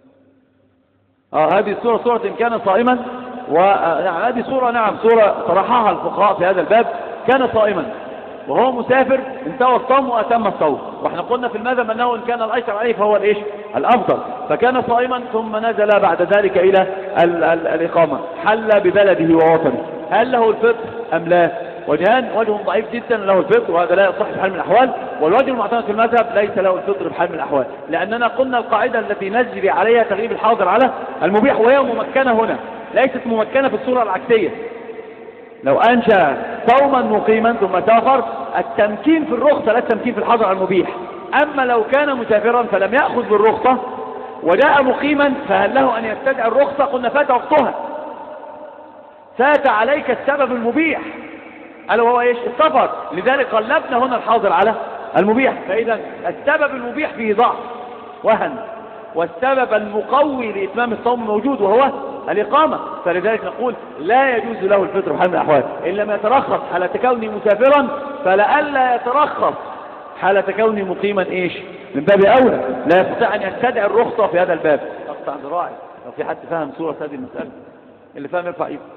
آه هذه الصورة صورة إن كان صائما، ونعم هذه صورة نعم صورة طرحها الفقهاء في هذا الباب، كان صائما وهو مسافر انتهى الصوم وأتم الصوم، واحنا قلنا في المذهب أنه إن كان الأيسر عليه فهو الإيش الأفضل، فكان صائما ثم نزل بعد ذلك إلى ال ال الإقامة، حل ببلده ووطنه، هل له الفطر أم لا؟ وجهان، وجه ضعيف جدا له الفطر وهذا لا يصح بحال من الأحوال، والوجه المعتمد في المذهب ليس له الفطر بحال من الأحوال، لأننا قلنا القاعدة التي نجري عليها تغليب الحاضر على المبيح، وهي ممكنة هنا، ليست ممكنة في الصورة العكسية. لو أنشأ صوما مقيما ثم سافر، التمكين في الرخصة لا التمكين في الحظر على المبيح. أما لو كان مسافرا فلم يأخذ بالرخصة وجاء مقيما فهل له أن يبتدع الرخصة؟ قلنا فات وقتها، فات عليك السبب المبيح ألا وهو إيش السفر، لذلك قلبنا هنا الحاضر على المبيح، فإذا السبب المبيح فيه ضعف وهن، والسبب المقوي لإتمام الصوم موجود وهو الإقامة، فلذلك نقول لا يجوز له الفطر بحال من الأحوال إن لم يترخص على كونه مسافرا، فلئلا يترخص حالة كوني مقيما إيش من باب أولى لا يستطيع أن يستدعي الرخصة في هذا الباب. أقطع ذراعي لو في حد فاهم سورة هذه المسألة، اللي فاهم يرفع إيده.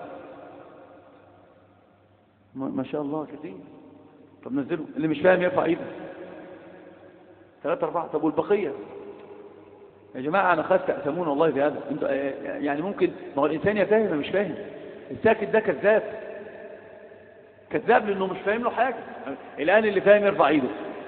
ما شاء الله كتير. طب نزلوا اللي مش فاهم يرفع إيده. ثلاثة أربعة. طب والبقية يا جماعة؟ أنا خاف تأثمون والله في هذا. انتوا يعني ممكن، ما هو الإنسان يفهم مش فاهم. الساكت ده كذاب كذاب لأنه مش فاهم له حاجة. الآن اللي فاهم يرفع إيده.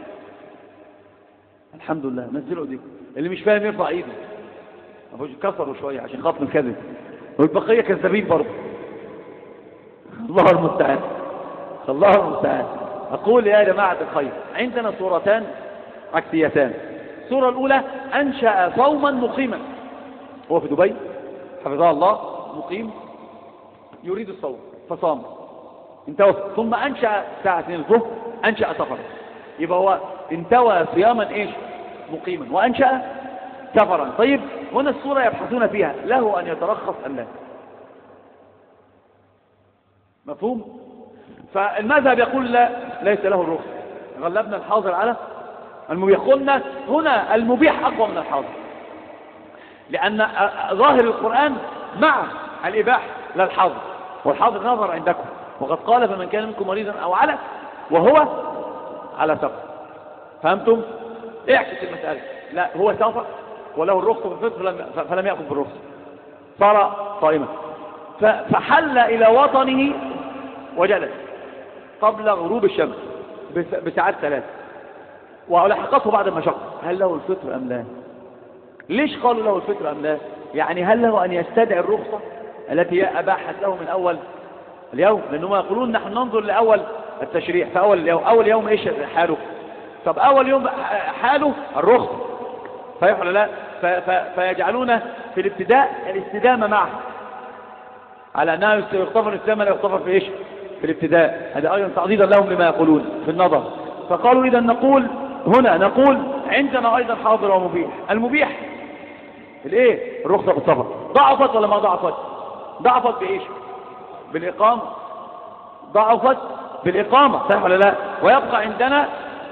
الحمد لله. نزلوا ايديكم. اللي مش فاهم يرفع إيده. أفوش كسروا شوية عشان خاطر الكذب. والبقية كذابين برضه. الله المستعان الله المستعان. أقول يا جماعة الخير، عندنا صورتان عكسيتان. الصورة الأولى أنشأ صوما مقيما، هو في دبي حفظه الله مقيم يريد الصوم فصام انتوى، ثم أنشأ ساعة اثنين الظهر أنشأ سفرا. يبقى هو انتوى صياما إيش مقيما وأنشأ سفرا. طيب هنا الصورة يبحثون فيها له أن يترخص أم لا؟ مفهوم؟ فالمذهب يقول لا، ليس له الرخصة. غلبنا الحاضر على المبيح. قلنا هنا المبيح أقوى من الحاضر، لأن ظاهر القرآن مع الإباح لا الحاضر، والحاضر نظر عندكم. وقد قال فمن كان منكم مريضا أو على وهو على سفر. فهمتم؟ اعكس المسألة. لا، هو سافر وله الرخصة في الفطر فلم يأخذ بالرخصة، صار صائما، فحل إلى وطنه وجلس قبل غروب الشمس بساعات ثلاث ولحقته بعد المشقة. هل له الفطر أم لا؟ ليش قالوا له الفطر أم لا؟ يعني هل له أن يستدعي الرخصة التي أباحت له من أول اليوم؟ لأنهم يقولون نحن ننظر لأول التشريع، فأول اليوم أول يوم إيش حاله؟ طب أول يوم حاله الرخصة، صحيح ولا لا؟ فيجعلون في الابتداء الاستدامة معه على أنها يغتفر الاستدامة لا يغتفر في إيش؟ في الابتداء. هذا أيضا تعضيدا لهم لما يقولون في النظر. فقالوا إذا نقول هنا نقول عندنا أيضا حاضر ومبيح. المبيح الإيه؟ الرخصة في السفر. ضعفت ولا ما ضعفت؟ ضعفت بإيش؟ بالإقامة. ضعفت بالإقامة، صحيح ولا لا؟ ويبقى عندنا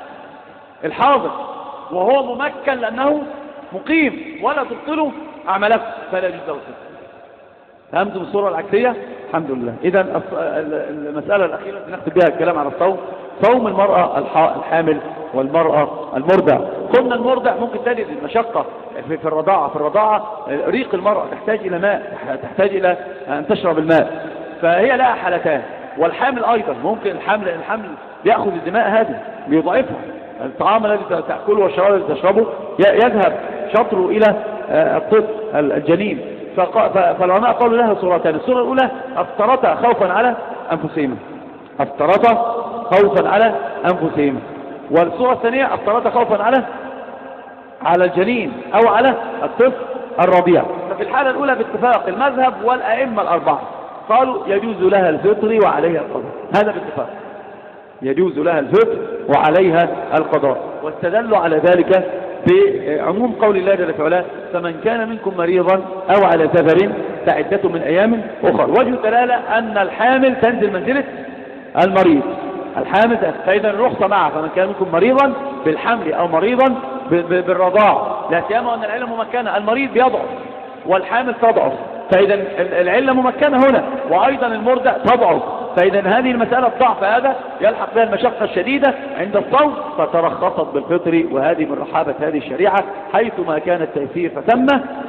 الحاضر وهو ممكن لأنه مقيم ولا تبطله أعمالكم فلا يجوز له الفطر. فهمتم الصورة العكسية؟ الحمد لله. إذا المسألة الأخيرة التي نختم بها الكلام على الصوم، صوم المرأة الحامل والمرأة المرضع. قلنا المرضع ممكن تجد المشقة في الرضاعة. في الرضاعة ريق المرأة تحتاج إلى ماء، تحتاج إلى أن تشرب الماء، فهي لها حالتان. والحامل أيضا ممكن الحمل الحمل بيأخذ الدماء هذه بيضعفها. الطعام الذي تأكله والشراب الذي تشربه يذهب شطره إلى الطفل الجنين. فالعلماء قالوا لها صورتان. الصورة الأولى أفطرتا خوفا على أنفسهما، أفطرتا خوفا على أنفسهما. والصورة الثانية أفطرتا خوفا على على الجنين أو على الطفل الرضيع. ففي الحالة الأولى باتفاق المذهب والأئمة الأربعة قالوا يجوز لها الفطر وعليها القضاء. هذا باتفاق، يجوز لها الفطر وعليها القضاء. واستدلوا على ذلك بعموم قول الله جل وعلا فمن كان منكم مريضا أو على سفر فعدة من أيام أخرى. وجه الدلالة أن الحامل تنزل منزلة المريض. الحامل فإذا الرخصة معه فمن كان منكم مريضا بالحمل أو مريضا بالرضاع، لا سيما أن العلة ممكنة. المريض بيضعف والحامل تضعف، فإذا العلة ممكنة هنا، وأيضا المرضع تضعف. فإذا هذه المسألة الضعف هذا يلحق بها المشقة الشديدة عند الصوم فترخصت بالفطر. وهذه من رحابة هذه الشريعة، حيثما كان التيسير فتم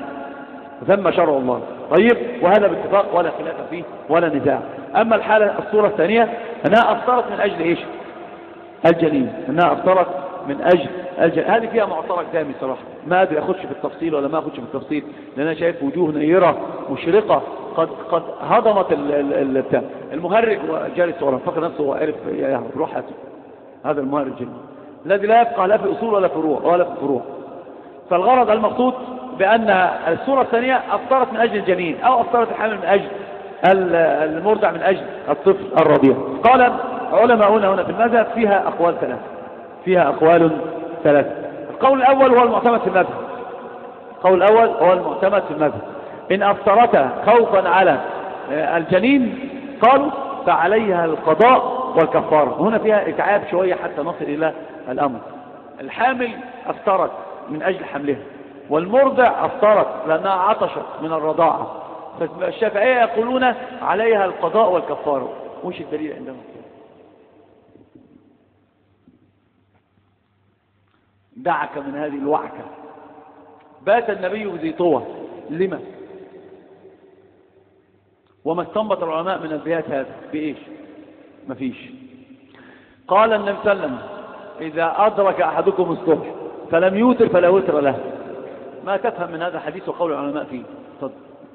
ثم شرع الله. طيب، وهذا باتفاق ولا خلاف فيه ولا نزاع. أما الحالة الصورة الثانية أنها أفطرت من أجل إيش؟ الجنين. أنها أفطرت من أجل الجنين. هذه فيها معترك دامي صراحة، ما أدري أخدش في التفصيل ولا ما أخدش في التفصيل، لأن أنا شايف وجوه نيرة مشرقة قد قد هضمت البتاع. المهرج وجالس ورا فكر نفسه وعرف يعرف روح هاته. هذا المهرج الجنين الذي لا يبقى لا في أصول ولا فروع ولا في فروع. فالغرض المقصود بأن الصورة الثانية أفطرت من أجل الجنين أو أفطرت الحامل من أجل المرضع من أجل الطفل الرضيع. قال علماؤنا هنا في المذهب فيها أقوال ثلاثة فيها أقوال ثلاثة. القول الأول هو المعتمد في المذهب. القول الأول هو المعتمد في المذهب. إن أفطرت خوفا على الجنين قالوا فعليها القضاء والكفارة. هنا فيها إتعاب شوية حتى نصل إلى الأمر. الحامل أفطرت من أجل حملها، والمرضع أفطرت لأنها عطشت من الرضاعة. فالشافعية يقولون عليها القضاء والكفارة. وش الدليل عندهم؟ دعك من هذه الوعكة. بات النبي بذي طوى، لما؟ وما استنبط العلماء من البيات هذا بإيش؟ مفيش. قال النبي صلى الله عليه وسلم إذا أدرك أحدكم الصبح فلم يوتر فلا وتر له. ما تفهم من هذا الحديث وقول العلماء فيه؟ صدق.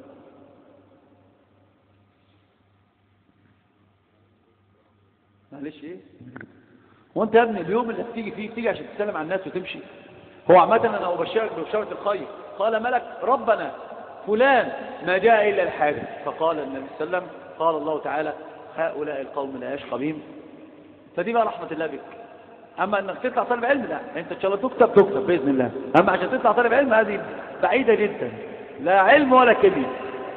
معلش ايه؟ وانت يا ابني اليوم اللي هتيجي فيه تيجي عشان تسلم على الناس وتمشي؟ هو عامة انا ابشرك ببشارة الخير. قال ملك ربنا فلان ما جاء الا الحاجة. فقال النبي صلى الله عليه وسلم قال الله تعالى هؤلاء القوم لا يشقى بهم. فدي بقى رحمة الله بك. اما انك تطلع طالب علم لا، انت ان شاء الله تكتب تكتب باذن الله. اما عشان تطلع طالب علم هذه بعيدة جدا، لا علم ولا كيمياء.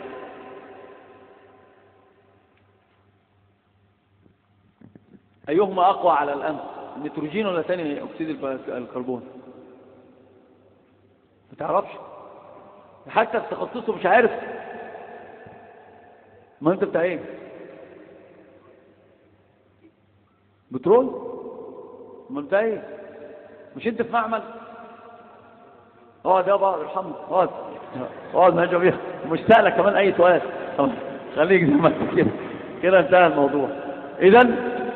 أيهما أقوى على الأنف، النيتروجين ولا ثاني أكسيد الكربون؟ ما تعرفش حتى في تخصصه مش عارف. ما أنت بتاع إيه؟ بترول؟ ما بتاع إيه؟ مش أنت في معمل؟ اقعد يا بابا ارحمني، اقعد اقعد ما بيها. مش سألك كمان أي سؤال، خليك زي ما أنت كده كده انتهى الموضوع. إذن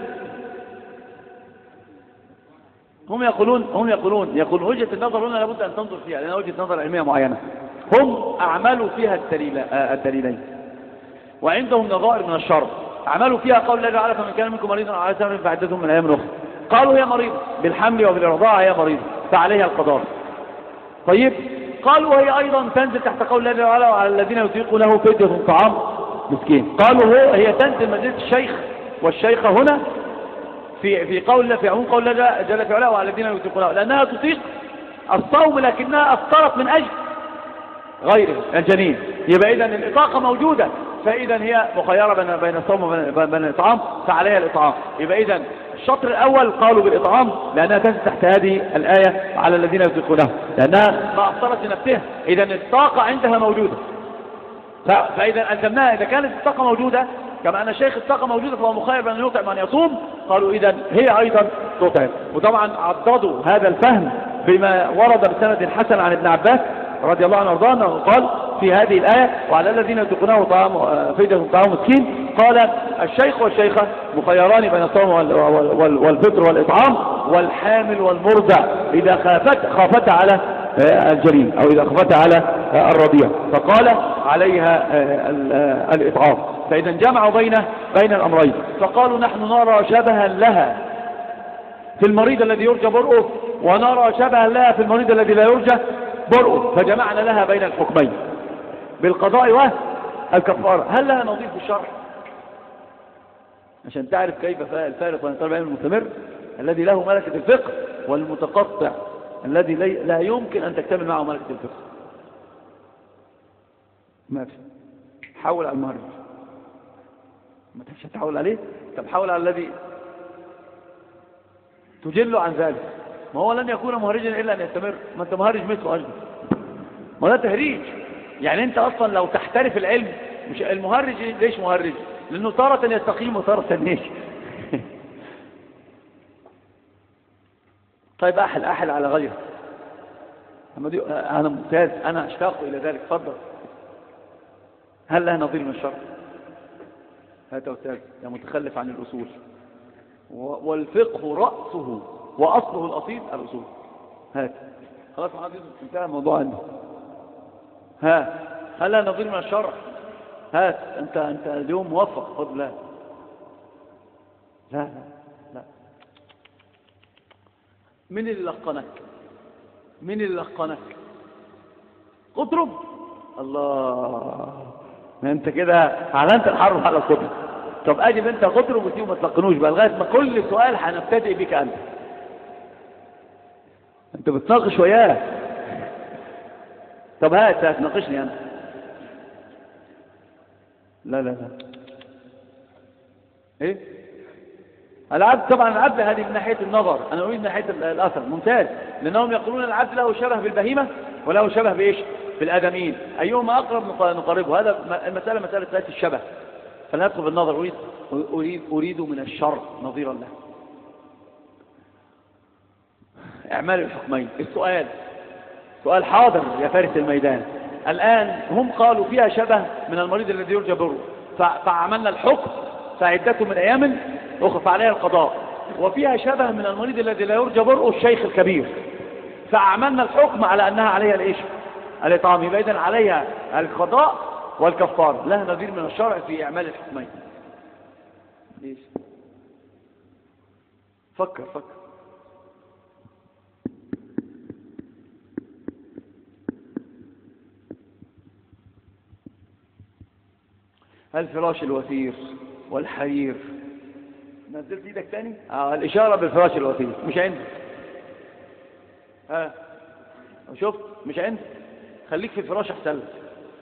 هم يقولون هم يقولون يقول وجهة النظر هنا لابد أن تنظر فيها لأنها وجهة نظر علمية معينة. هم أعملوا فيها الدليلين وعندهم نظائر من الشرع. أعملوا فيها قول الله تعالى فمن كان منكم مريضا على سفر فعدتهم من أيام أخرى. قالوا هي مريضة بالحمل وبالرضاعة، هي مريضة فعليها القضاء. طيب قالوا هي أيضا تنزل تحت قول الله تعالى وعلى الذين يطيقونه فدية طعام مسكين. قالوا هو هي تنزل منزلة الشيخ والشيخة هنا في في قول في عموم قول الله جل في علاه وعلى الذين يطيقونه، لأنها تطيق الصوم لكنها أفطرت من أجل غيره الجنين. يبقى إذن الإطاقة موجودة، فإذا هي مخيرة بين بين الصوم وبين الإطعام فعليها الإطعام. يبقى إذن الشطر الأول قالوا بالإطعام لأنها تنزل تحت هذه الآية على الذين يطيقونه لأنها ما أفطرت لنفسها. إذن الطاقة عندها موجودة، فإذا ألزمناها إذا كانت الطاقة موجودة كما أن الشيخ الطاقة موجودة فهو مخير بأن يطعم أن يصوم. قالوا إذن هي أيضا تطعم. وطبعا عضدوا هذا الفهم بما ورد بسند حسن عن ابن عباس رضي الله عنه وارضاه قال في هذه الآية وعلى الذين يطيقونه طعام فدية طعام مسكين. قال الشيخ والشيخة مخيران بين الصوم والفطر والإطعام، والحامل والمرضع إذا خافت خافت على الجنين أو إذا خافت على الرضيع فقال عليها الإطعام. فإذا جمعوا بين بين الأمرين فقالوا نحن نرى شبها لها في المريض الذي يرجى برؤه ونرى شبها لها في المريض الذي لا يرجى برؤه، فجمعنا لها بين الحكمين بالقضاء والكفارة. هل لها نظير في الشرع؟ عشان تعرف كيف الفارق بين طالب العلم المستمر الذي له ملكة الفقه والمتقطع الذي لا يمكن أن تكتمل معه ملكة الفقه. ما في حول على المهرج، ما تفش تحول عليه. طب حول على الذي تجل عن ذلك. ما هو لن يكون مهرجا إلا أن يستمر. ما أنت مهرج مثله أجل، ما ده تهريج. يعني أنت أصلا لو تحترف العلم مش المهرج ليش مهرج؟ لأنه تارة يستقيم وتارة ليش. طيب أحل أحل على غيره. أنا ممتاز، أنا أشتاق إلى ذلك. تفضل. هل لها نظير من الشرع؟ هات أستاذ يا متخلف عن الأصول. والفقه رأسه وأصله الأصيل الأصول. هات خلاص محمد يوسف انتهى الموضوع عنده. ها هل لها نظير من الشرع؟ هات أنت أنت اليوم موفق فضل الله. لا لا لا. من اللي لقنك؟ من اللي لقنك؟ قطرب الله. ما انت كده اعلنت الحرب على القطرب. طب اجب انت قطرب وسيبه ما تلقنوش بقى لغايه ما كل سؤال هنبتدئ بك انت. انت بتناقش وياه. طب هات هتناقشني انا. لا لا لا. ايه العبد طبعا العبد هذه من ناحية النظر، أنا أريد من ناحية الأثر ممتاز، لأنهم يقولون العبد له شبه بالبهيمة وله شبه بإيش؟ بالآدميين، أيهما أقرب نقربه. هذا المسألة مسألة ذات الشبه، فندخل بالنظر. أريد, أريد, أريد من الشر نظيرا له. إعمال الحكمين. السؤال سؤال حاضر يا فارس الميدان. الآن هم قالوا فيها شبه من المريض الذي يرجى بره، فعملنا الحكم فعدته من أيام أخرى فعليها القضاء، وفيها شبه من المريض الذي لا يرجى بره الشيخ الكبير، فعملنا الحكم على أنها عليها الإيش؟ الإطعام. يبقى إذن عليها القضاء والكفار، لها نظير من الشرع في إعمال الحكمين. ليش؟ فكر فكر. الفراش الوثير والحرير. نزلت ايدك تاني؟ آه الإشارة بالفراش الوثير مش عندك. ها آه. شفت مش عندك، خليك في الفراش احسن لك.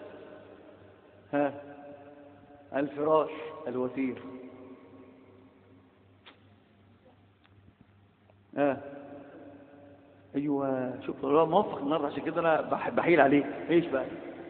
ها الفراش الوثير. ها آه. ايوه شوف الله موفق النهارده، عشان كده انا بحيل عليك. ايش بقى؟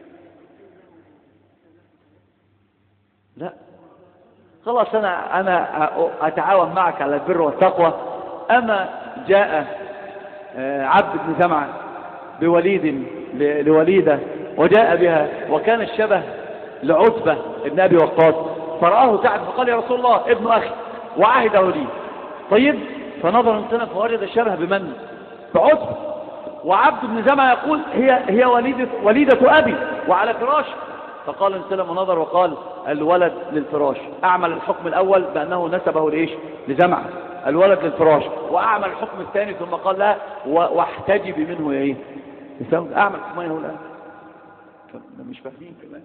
لا خلاص أنا أنا أتعاون معك على البر والتقوى. أما جاء عبد بن زمعة بوليد لوليدة وجاء بها، وكان الشبه لعتبة ابن أبي وقاص، فرآه سعد فقال يا رسول الله ابن أخي وعهده لي. طيب فنظر الإنسان فوجد الشبه بمن؟ بعتبة. وعبد بن زمعة يقول هي هي وليدة وليدة أبي وعلى فراش. فقال الإنسان ونظر وقال الولد للفراش. أعمل الحكم الأول بأنه نسبه لإيش؟ لزمعة، الولد للفراش. وأعمل الحكم الثاني ثم قال لا واحتجب منه إيه؟ أعمل حكمين هو الآن مش فاهمين كمان.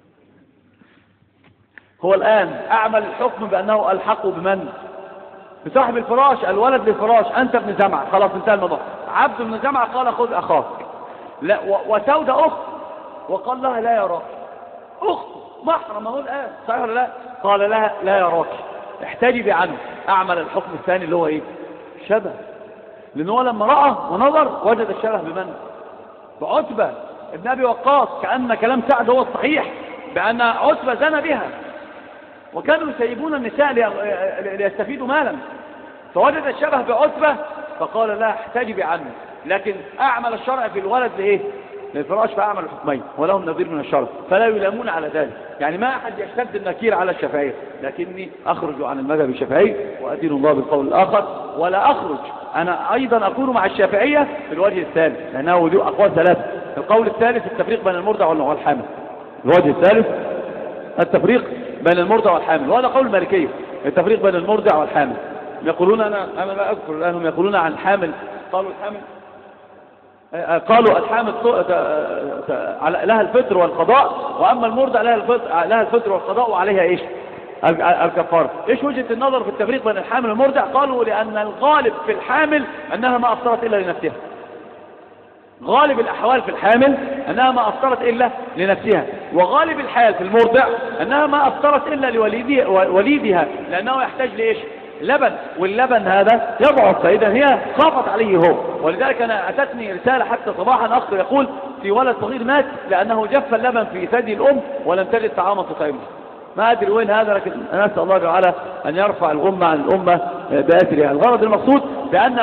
هو الآن أعمل الحكم بأنه ألحقه بمن؟ بصاحب الفراش، الولد للفراش. أنت ابن زمعة، خلاص انتهى الموضوع. عبد بن زمعة قال خذ أخاك، لا وسودة أخت، وقال لها لا يراك. أخت محرم هو الآن، صحيح ولا لا؟ قال لها لا يراك احتجبي عنه. أعمل الحكم الثاني اللي هو إيه؟ شبه، لأنه لما رأى ونظر وجد الشبه بمن؟ بعتبة ابن أبي وقاص. كأن كلام سعد هو الصحيح بأن عتبة زنى بها، وكانوا يسيبون النساء ليستفيدوا مالا، فوجد الشبه بعتبة فقال لا احتجبي عنه. لكن أعمل الشرع في الولد لإيه؟ للفراش، فأعمل الحكمين ولهم نظير من الشرع، فلا يلامون على ذلك. يعني ما أحد يشتد النكير على الشافعية، لكني أخرج عن المذهب الشافعي وأدين الله بالقول الآخر، ولا أخرج أنا أيضا أكون مع الشافعية في الوجه الثالث، لأنه وجوه أقوال ثلاثة. القول الثالث التفريق بين المرضع والحامل. الوجه الثالث التفريق بين المرضع والحامل، وهذا قول المالكية، التفريق بين المرضع والحامل. يقولون أنا أنا لا أذكر الآن، هم يقولون عن الحامل، قالوا الحامل قالوا الحامل لها الفطر والقضاء، وأما المرضع لها الفطر, لها الفطر والقضاء وعليها إيش؟ الكفارة. إيش وجهة النظر في التفريق بين الحامل والمرضع؟ قالوا لأن الغالب في الحامل أنها ما أفطرت إلا لنفسها. غالب الأحوال في الحامل أنها ما أفطرت إلا لنفسها، وغالب الحال في المرضع أنها ما أفطرت إلا لوليدها، لأنه يحتاج لإيش؟ لبن، واللبن هذا يضعف، فإذا هي خافت عليه هو. ولذلك أنا أتتني رسالة حتى صباحا أخ يقول في ولد صغير مات لأنه جف اللبن في ثدي الأم ولم تجد طعاما تطعمه. ما أدري وين هذا، لكن أنا أسأل الله تعالى أن يرفع الغمة عن الأمة بأسرها. الغرض المقصود بأن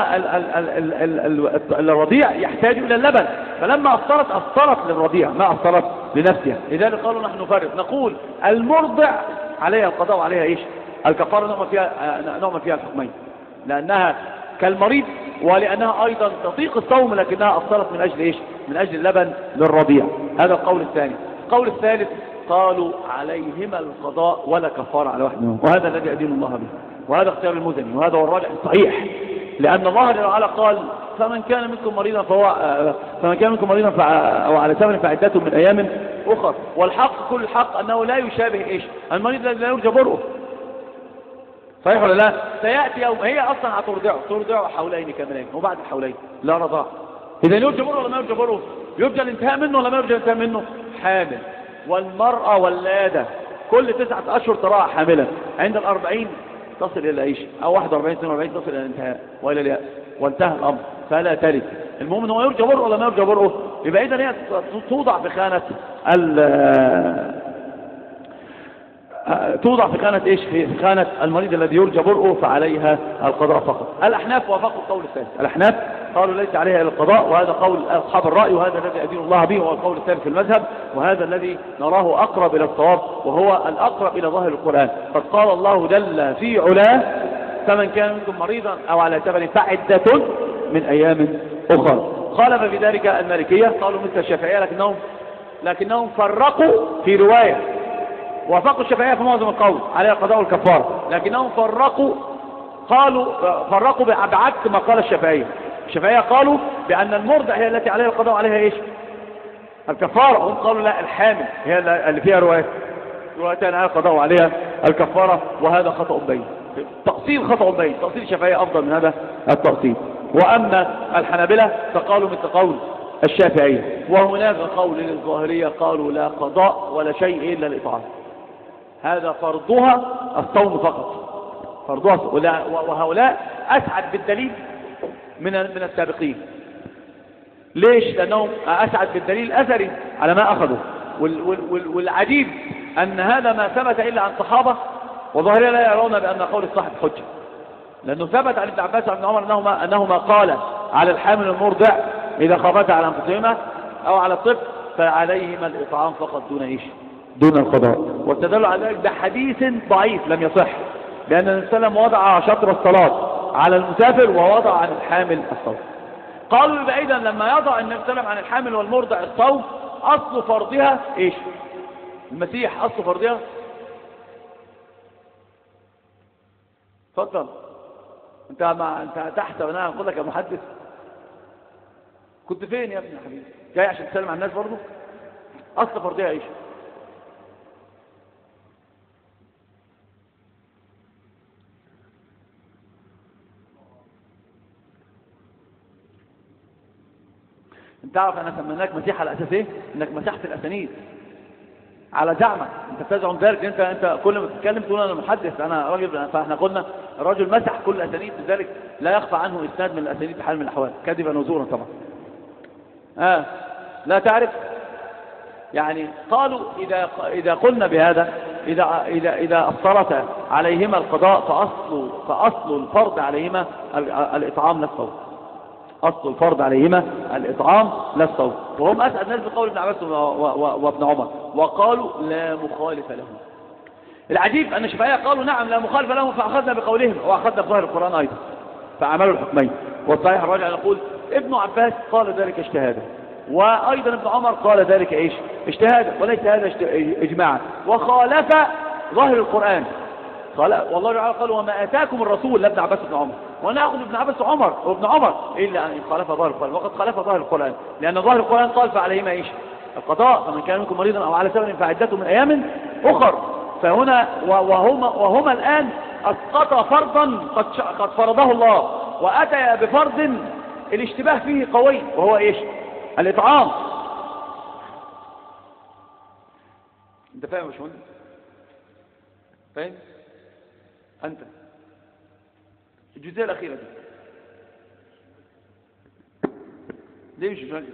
الرضيع يحتاج إلى اللبن، فلما أفطرت أفطرت للرضيع ما أفطرت لنفسها. لذلك قالوا نحن نفرق، نقول المرضع عليها القضاء وعليها إيش؟ الكفارة. نعمل فيها نعمل فيها الحكمين، لأنها كالمريض، ولأنها أيضا تطيق الصوم لكنها أفطرت من أجل إيش؟ من أجل اللبن للرضيع. هذا القول الثاني. القول الثالث قالوا عليهما القضاء ولا كفارة على واحد منهم، وهذا الذي أدين الله به، وهذا اختيار المزني، وهذا هو الراجح الصحيح، لأن الله جل وعلا قال فمن كان منكم مريضا فهو فمن كان منكم مريضا أو على سفر فعدته من أيام أخرى. والحق كل الحق أنه لا يشابه إيش؟ المريض الذي لا يرجى برؤه، صحيح ولا لا؟ سيأتي يوم هي أصلا هترضعه ترضعه حولين كاملين، وبعد الحولين لا رضاع. إذا يرجى برؤه ولا ما يرجى برؤه؟ يرجى الانتهاء منه ولا ما يرجى الانتهاء منه؟ حامل. والمرأة ولادة كل تسعة أشهر تراها حاملة، عند الأربعين تصل إلى إيش، أو واحد وأربعين اثنين وأربعين تصل إلى الانتهاء وإلى الياء وانتهى الأمر فلا ترث. المهم أنه يرجى برؤه ولا ما يرجى برؤه، يبقى إذا هي توضع في خانة توضع في خانة إيش، في خانة المريض الذي يرجى برؤه فعليها القضاء فقط. الأحناف وافقوا القول الثالث، الأحناف قالوا ليس عليها إلا القضاء، وهذا قول أصحاب الرأي، وهذا الذي أدين الله به، وهو القول الثالث في المذهب، وهذا الذي نراه أقرب إلى الصواب، وهو الأقرب إلى ظاهر القرآن. قد قال الله جل في علاه فمن كان منكم مريضا أو على سفر فعدة من أيام أخرى. خالف في ذلك المالكية، قالوا مثل الشافعية، لكنهم لكنهم فرقوا في رواية، وافقوا الشافعية في معظم القول عليها القضاء والكفارة، لكنهم فرقوا قالوا فرقوا بعكس ما قال الشافعية. الشافعية قالوا بأن المرضع هي التي عليها القضاء وعليها إيش؟ الكفارة. هم قالوا لا، الحامل هي اللي فيها رواية روايتين عليها القضاء وعليها الكفارة، وهذا خطأ بين، تقصير خطأ بين، تقصير الشافعية أفضل من هذا التقصير. وأما الحنابلة فقالوا مثل قول الشافعية. وهناك قول للظاهرية قالوا لا قضاء ولا شيء إلا الإطعام، هذا فرضها الصوم فقط، فرضها. وهؤلاء أسعد بالدليل من من السابقين. ليش؟ لأنهم أسعد بالدليل الأثري على ما أخذوا. والعجيب أن هذا ما ثبت إلا عن صحابة، وظاهريا لا يرون بأن قول الصاحب حجة، لأنه ثبت عن ابن عباس وابن عمر أنهما, أنهما قال على الحامل المرضع إذا خافتا على أنفسهما أو على الطفل فعليهما الإطعام فقط دون إيش؟ دون القضاء. واستدلوا على ذلك بحديث ضعيف لم يصح، لأن النبي صلى الله عليه وسلم وضع شطر الصلاة على المسافر ووضع عن الحامل الصوم. قالوا بعيدا لما يضع النبي صلى الله عليه وسلم عن الحامل والمرضع الصوم، أصل فرضها إيش؟ المسيح أصل فرضها. تفضل انت مع انت تحت وانا اقول لك يا محدث، كنت فين يا ابني يا حبيبي؟ جاي عشان تسلم على الناس برضه؟ اصل فرضها ايش؟ انت تعرف انا سميناك مسيح على اساس ايه؟ انك مسحت الاسانيد على زعمك، انت بتزعم ذلك. انت انت كل ما تتكلم تقول انا محدث، انا راجل، فاحنا قلنا الرجل مسح كل الاسانيد، لذلك لا يخفى عنه اسناد من الاسانيد بحال من الاحوال، كذبا وزورا طبعا. اه لا تعرف يعني. قالوا اذا اذا قلنا بهذا، اذا اذا اذا اثرت عليهما القضاء فاصل فاصل الفرض عليهما الاطعام لا الصوم، اصل الفرض عليهما الاطعام لا الصوم. وهم اسعد ناس بقول ابن عباس وابن عمر، وقالوا لا مخالف لهم. العجيب ان الشافعية قالوا نعم لا مخالف لهم، فاخذنا بقولهم واخذنا بظاهر القران ايضا، فعملوا الحكمين. والصحيح الراجع نقول ابن عباس قال ذلك اجتهادا، وايضا ابن عمر قال ذلك ايش؟ اجتهادا، وليس هذا اجماعا، وخالف ظاهر القران. قال والله تعالى قال وما اتاكم الرسول لابن عباس وابن عمر، وناخذ ابن عباس وعمر وابن عمر الا ان خالف ظاهر القران، وقد خالف ظاهر القران، لان ظاهر القران قال فعليهما ايش؟ القضاء، فمن كان منكم مريضا او على سفر فعدته من ايام اخر. فهنا وهما وهما الان اسقطا فرضا قد قد فرضه الله، واتيا بفرض الاشتباه فيه قوي، وهو ايش؟ الاطعام. انت فاهم يا باشمهندس؟ فاهم انت الجزئيه الاخيره دي ليه مش فاهم؟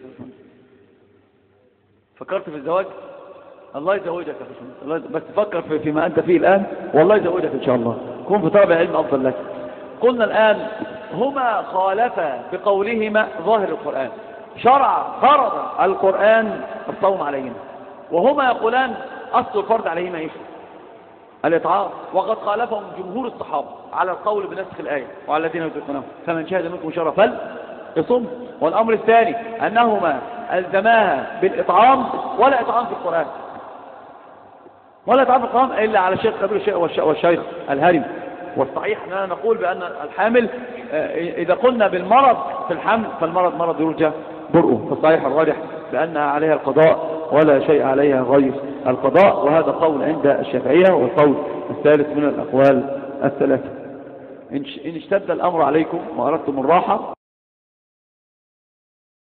فكرت في الزواج؟ الله يزوجك يا باشمهندس، بس فكر في فيما انت فيه الان، والله يزوجك ان شاء الله، كن في طلب العلم افضل لك. قلنا الان هما خالفا بقولهما ظاهر القران، شرع فرض القران الصوم عليهما، وهما يقولان اصل الفرض عليهما ايش؟ الإطعام. وقد خالفهم جمهور الصحابة على القول بنسخ الآية وعلى الذين يطيقونه فمن شهد منكم شرا فليصم. والأمر الثاني أنهما ألزماها بالإطعام، ولا إطعام في القرآن، ولا إطعام في القرآن إلا على الشيخ الكبير والشيخ الهرم. والصحيح أننا نقول بأن الحامل إذا قلنا بالمرض في الحمل فالمرض مرض يرجى برؤه، فالصحيح الراجح بأنها عليها القضاء ولا شيء عليها غير القضاء، وهذا قول عند الشافعية، والقول الثالث من الأقوال الثلاثة. إن اشتد الأمر عليكم وأردتم الراحة